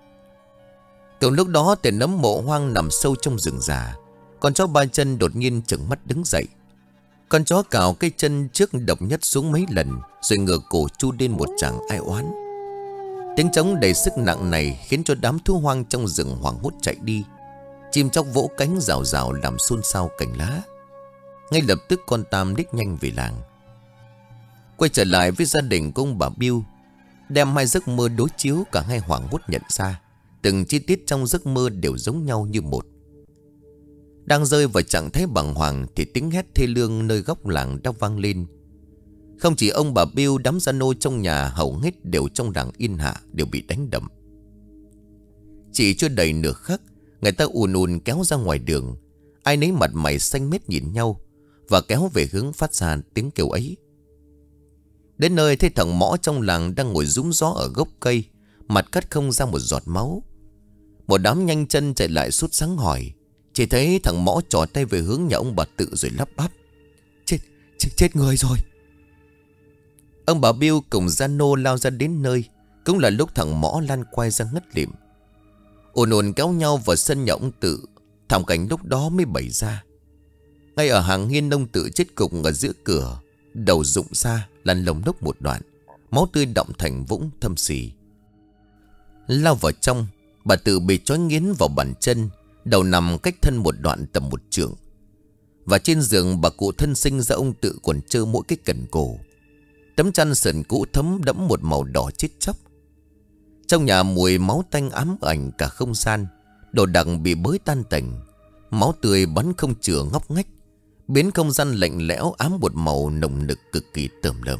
Cùng lúc đó tên nấm mộ hoang nằm sâu trong rừng già, con chó 3 chân đột nhiên trừng mắt đứng dậy. Con chó cào cái chân trước độc nhất xuống mấy lần, rồi ngửa cổ chu lên một tràng ai oán. Tiếng trống đầy sức nặng này khiến cho đám thú hoang trong rừng hoảng hốt chạy đi. Chim chóc vỗ cánh rào rào làm xôn xao cành lá. Ngay lập tức con Tam đích nhanh về làng. Quay trở lại với gia đình của ông bà Bill, đem hai giấc mơ đối chiếu, cả hai hoảng hốt nhận ra từng chi tiết trong giấc mơ đều giống nhau như một. Đang rơi vào trạng thái bàng hoàng thì tiếng hét thê lương nơi góc làng đã vang lên. Không chỉ ông bà Bill, đám gia nô trong nhà hầu hết đều trong làng Yên Hạ đều bị đánh đập. Chỉ chưa đầy nửa khắc, người ta ùn ùn kéo ra ngoài đường, ai nấy mặt mày xanh mét nhìn nhau và kéo về hướng phát ra tiếng kêu ấy. Đến nơi thấy thằng Mõ trong làng đang ngồi rúm gió ở gốc cây, mặt cắt không ra một giọt máu. Một đám nhanh chân chạy lại sốt sắng hỏi. Chỉ thấy thằng Mõ trỏ tay về hướng nhà ông bà Tự rồi lắp bắp: Chết người rồi. Ông bà Bill cùng gia nô lao ra đến nơi, cũng là lúc thằng Mõ lăn quay ra ngất lịm. Ồn ồn kéo nhau vào sân nhà ông Tự. Thảm cảnh lúc đó mới bày ra. Ngay ở hàng hiên, ông Tự chết cục ở giữa cửa, đầu rụng ra lăn lồng lốc một đoạn, máu tươi đọng thành vũng thâm xì. Lao vào trong, bà Tự bị trói nghiến vào bàn chân, đầu nằm cách thân một đoạn tầm 1 trượng. Và trên giường bà cụ thân sinh ra ông Tự còn trơ mỗi cái cần cổ. Tấm chăn sờn cũ thấm đẫm một màu đỏ chết chóc. Trong nhà mùi máu tanh ám ảnh cả không gian. Đồ đạc bị bới tan tành, máu tươi bắn không chừa ngóc ngách, biến không gian lạnh lẽo ám một màu nồng nực cực kỳ tởm lợm.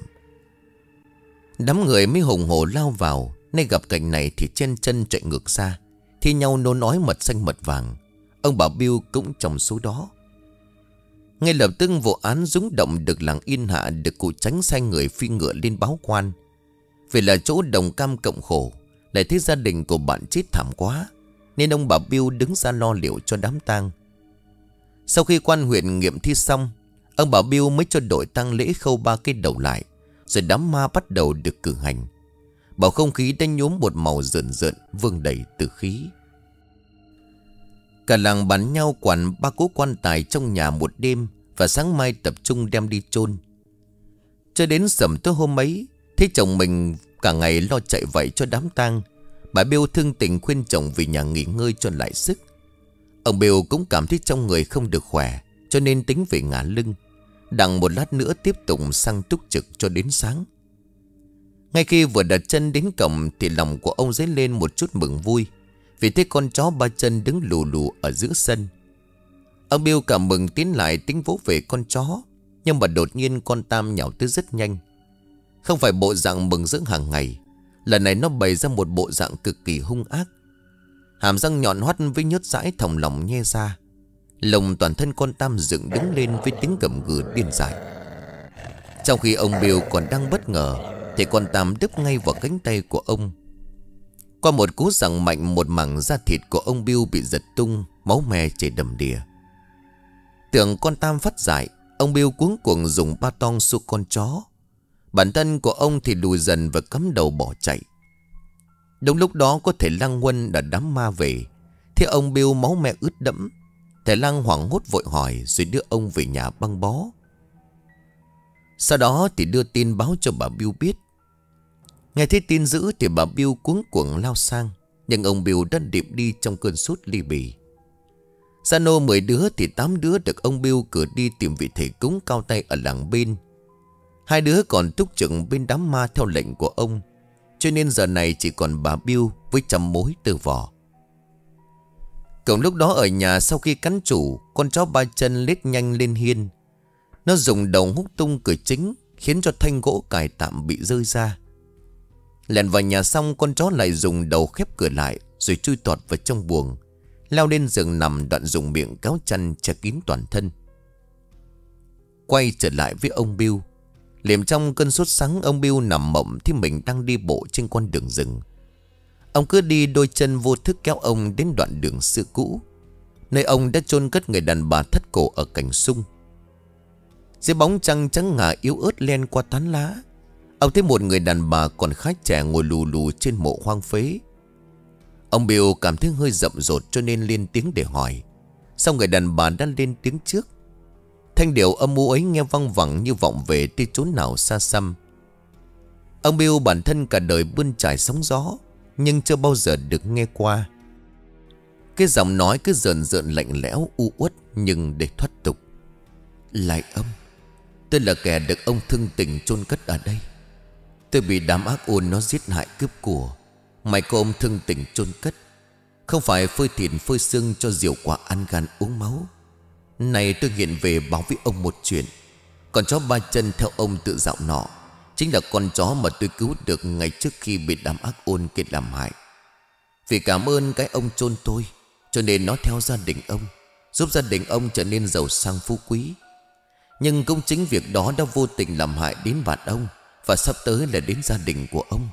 Đám người mới hùng hổ lao vào, nay gặp cảnh này thì chen chân chạy ngược ra, thi nhau nôn ói mật xanh mật vàng. Ông bà Bill cũng trong số đó. Ngay lập tức vụ án rúng động được làng Yên Hạ, được cụ Tránh sai người phi ngựa lên báo quan. Vì là chỗ đồng cam cộng khổ, lại thấy gia đình của bạn chết thảm quá, nên ông bà Bill đứng ra lo liệu cho đám tang. Sau khi quan huyện nghiệm thi xong, ông bà Bill mới cho đội tang lễ khâu 3 cái đầu lại, rồi đám ma bắt đầu được cử hành. Bầu không khí đã nhuốm một màu rợn rợn, vương đầy tử khí. Cả làng bàn nhau quản 3 cố quan tài trong nhà một đêm, và sáng mai tập trung đem đi chôn. Cho đến sẩm tối hôm ấy, thấy chồng mình cả ngày lo chạy vậy cho đám tang, bà Bill thương tình khuyên chồng về nhà nghỉ ngơi cho lại sức. Ông Bill cũng cảm thấy trong người không được khỏe, cho nên tính về ngả lưng. đặng một lát nữa tiếp tục sang túc trực cho đến sáng. Ngay khi vừa đặt chân đến cổng thì lòng của ông dấy lên một chút mừng vui, vì thấy con chó ba chân đứng lù lù ở giữa sân. Ông Bill cảm mừng tiến lại tính vỗ về con chó, nhưng mà đột nhiên con Tam nhào tới rất nhanh. Không phải bộ dạng mừng rỡ hàng ngày, lần này nó bày ra một bộ dạng cực kỳ hung ác. Hàm răng nhọn hoắt với nhớt dãi thòng lọng nhe ra. Lồng toàn thân con Tam dựng đứng lên với tiếng gầm gừ điên dại. Trong khi ông Bill còn đang bất ngờ thì con Tam đứt ngay vào cánh tay của ông. Qua một cú giằng mạnh, một mảng da thịt của ông Bill bị giật tung, máu me chảy đầm đìa. Tưởng con Tam phát dại, ông Bill cuống cuồng dùng ba tong xô con chó. Bản thân của ông thì lùi dần và cắm đầu bỏ chạy. Đúng lúc đó có thầy Lang Huân đã đám ma về. Thế ông Bill máu me ướt đẫm. Thầy Lang hoảng hốt vội hỏi rồi đưa ông về nhà băng bó. Sau đó thì đưa tin báo cho bà Bill biết. Nghe thấy tin dữ thì bà Bill cuống cuồng lao sang, nhưng ông Bill đã điệp đi trong cơn sốt ly bì. Gia nô 10 đứa thì 8 đứa được ông Bill cử đi tìm vị thầy cúng cao tay ở làng bên. 2 đứa còn túc trực bên đám ma theo lệnh của ông, cho nên giờ này chỉ còn bà Bill với trăm mối từ vò. Cùng lúc đó ở nhà, sau khi cắn chủ, con chó ba chân lết nhanh lên hiên. Nó dùng đầu húc tung cửa chính, khiến cho thanh gỗ cài tạm bị rơi ra. Lèn vào nhà xong, con chó lại dùng đầu khép cửa lại, rồi chui tọt vào trong buồng, leo lên giường nằm, đoạn dùng miệng kéo chăn che kín toàn thân. Quay trở lại với ông Bill. Liềm trong cơn sốt sắng, ông Bill nằm mộng thì mình đang đi bộ trên con đường rừng. Ông cứ đi, đôi chân vô thức kéo ông đến đoạn đường xưa cũ, nơi ông đã chôn cất người đàn bà thất cổ ở cành sung. Dưới bóng trăng trắng ngà yếu ớt len qua tán lá, ông thấy một người đàn bà còn khá trẻ ngồi lù lù trên mộ hoang phế. Ông Bill cảm thấy hơi rậm rột cho nên lên tiếng để hỏi. Sau người đàn bà đã lên tiếng trước. Thanh điệu âm u ấy nghe văng vẳng như vọng về từ chốn nào xa xăm. Ông Bill bản thân cả đời bươn trải sóng gió, nhưng chưa bao giờ được nghe qua. Cái giọng nói cứ rợn rợn lạnh lẽo u uất nhưng để thoát tục. Lại âm, tôi là kẻ được ông thương tình chôn cất ở đây. Tôi bị đám ác ôn nó giết hại cướp của. Mày có ông thương tình chôn cất, không phải phơi thịt phơi xương cho rượu quả ăn gan uống máu. Này tôi hiện về báo với ông một chuyện. Con chó ba chân theo ông tự dạo nọ chính là con chó mà tôi cứu được ngày trước khi bị đám ác ôn kia làm hại. Vì cảm ơn cái ông chôn tôi, cho nên nó theo gia đình ông, giúp gia đình ông trở nên giàu sang phú quý. Nhưng cũng chính việc đó đã vô tình làm hại đến bạn ông, và sắp tới là đến gia đình của ông.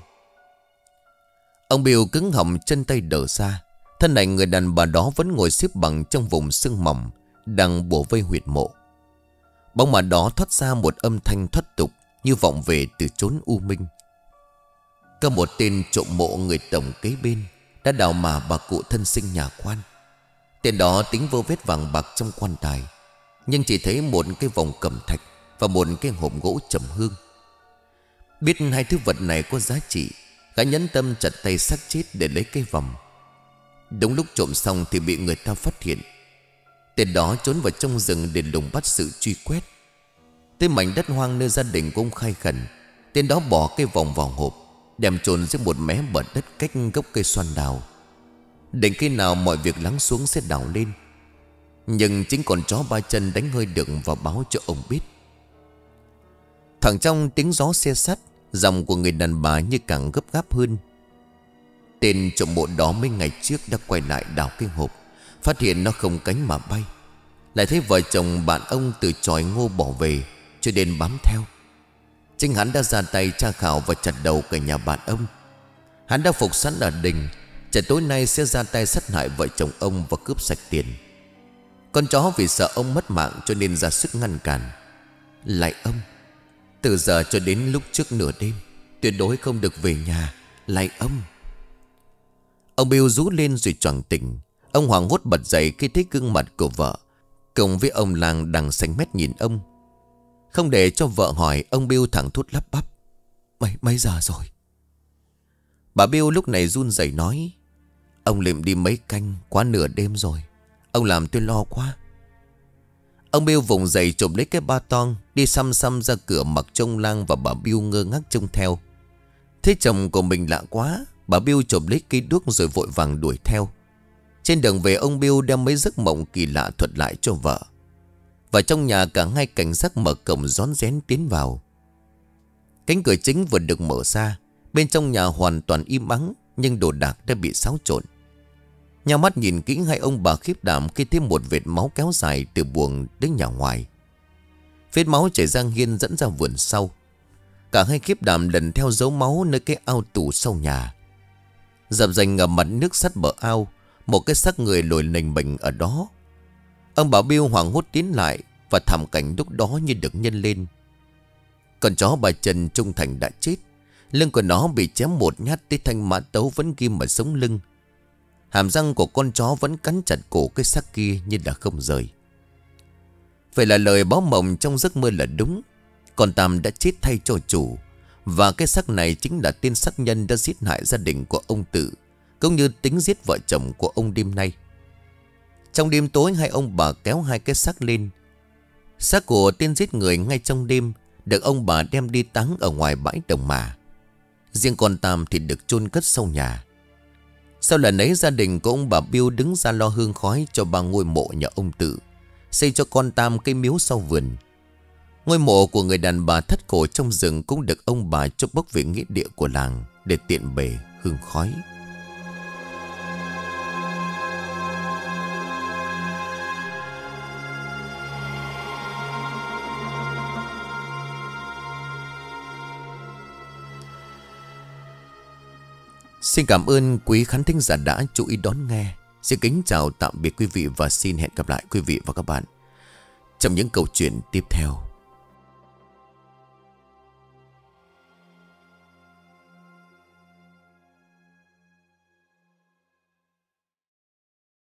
Ông Bill cứng họng, chân tay đờ ra. Thân ảnh người đàn bà đó vẫn ngồi xếp bằng trong vùng sương mỏng đang bủa vây huyệt mộ. Bóng mà đó thoát ra một âm thanh thoát tục như vọng về từ chốn u minh. Có một tên trộm mộ người tổng kế bên đã đào mả bà cụ thân sinh nhà quan. Tên đó tính vô vết vàng bạc trong quan tài, nhưng chỉ thấy một cái vòng cẩm thạch và một cái hộp gỗ trầm hương. Biết hai thứ vật này có giá trị, gã nhẫn tâm chặt tay xác chết để lấy cái vòng. Đúng lúc trộm xong thì bị người ta phát hiện. Tên đó trốn vào trong rừng để lùng bắt sự truy quét. Tới mảnh đất hoang nơi gia đình của ông khai khẩn, tên đó bỏ cái vòng vào hộp, đem chôn dưới một mé bờ đất cách gốc cây xoan đào. Đến khi nào mọi việc lắng xuống sẽ đào lên. Nhưng chính con chó ba chân đánh hơi được và báo cho ông biết. Thẳng trong tiếng gió xe sắt, giọng của người đàn bà như càng gấp gáp hơn. Tên trộm mộ đó mấy ngày trước đã quay lại đào cái hộp, phát hiện nó không cánh mà bay. Lại thấy vợ chồng bạn ông từ chòi ngô bỏ về, cho nên bám theo. Chính hắn đã ra tay tra khảo và chặt đầu cả nhà bạn ông. Hắn đã phục sẵn ở đình, chờ tối nay sẽ ra tay sát hại vợ chồng ông và cướp sạch tiền. Con chó vì sợ ông mất mạng cho nên ra sức ngăn cản. Lại âm, từ giờ cho đến lúc trước nửa đêm tuyệt đối không được về nhà. Lại âm. Ông Bill rú lên rồi choàng tỉnh. Ông hoảng hốt bật dậy khi thấy gương mặt của vợ cùng với ông làng đang xanh mét nhìn ông. Không để cho vợ hỏi, ông Bill thẳng thốt lắp bắp: Mấy giờ rồi? Bà Bill lúc này run rẩy nói: Ông liệm đi mấy canh, quá nửa đêm rồi. Ông làm tôi lo quá. Ông Bill vùng dậy chụp lấy cái ba toang, đi xăm xăm ra cửa mặc trông lang, và bà Bill ngơ ngác trông theo. Thấy chồng của mình lạ quá, bà Bill chụp lấy cây đuốc rồi vội vàng đuổi theo. Trên đường về, ông Bill đem mấy giấc mộng kỳ lạ thuật lại cho vợ. Và trong nhà, cả hai cảnh giác mở cổng rón rén tiến vào. Cánh cửa chính vừa được mở ra, bên trong nhà hoàn toàn im ắng, nhưng đồ đạc đã bị xáo trộn. Nhào mắt nhìn kỹ, hai ông bà khiếp đảm khi thấy một vệt máu kéo dài từ buồng đến nhà ngoài. Vết máu chảy ra hiên dẫn ra vườn sau. Cả hai khiếp đảm lần theo dấu máu nơi cái ao tù sau nhà. Dập dành ngầm mặt nước sát bờ ao, một cái xác người lồi lềnh bềnh ở đó. Ông bà Bill hoảng hốt tiến lại, và thảm cảnh lúc đó như được nhân lên. Con chó bà Trần trung thành đã chết. Lưng của nó bị chém một nhát tới thanh mã tấu vẫn ghim ở sống lưng. Hàm răng của con chó vẫn cắn chặt cổ cái xác kia như là không rời. Vậy là lời báo mộng trong giấc mơ là đúng. Con Tam đã chết thay cho chủ. Và cái xác này chính là tên sát nhân đã giết hại gia đình của ông Tự, cũng như tính giết vợ chồng của ông đêm nay. Trong đêm tối, hai ông bà kéo hai cái xác lên. Xác của tên giết người ngay trong đêm được ông bà đem đi táng ở ngoài bãi đồng mà. Riêng con Tam thì được chôn cất sau nhà. Sau lần ấy, gia đình của ông bà Bill đứng ra lo hương khói cho ba ngôi mộ nhà ông Tự, xây cho con Tam cây miếu sau vườn. Ngôi mộ của người đàn bà thất cổ trong rừng cũng được ông bà cho bốc về nghĩa địa của làng để tiện bề hương khói. Xin cảm ơn quý khán thính giả đã chú ý đón nghe. Xin kính chào tạm biệt quý vị, và xin hẹn gặp lại quý vị và các bạn trong những câu chuyện tiếp theo.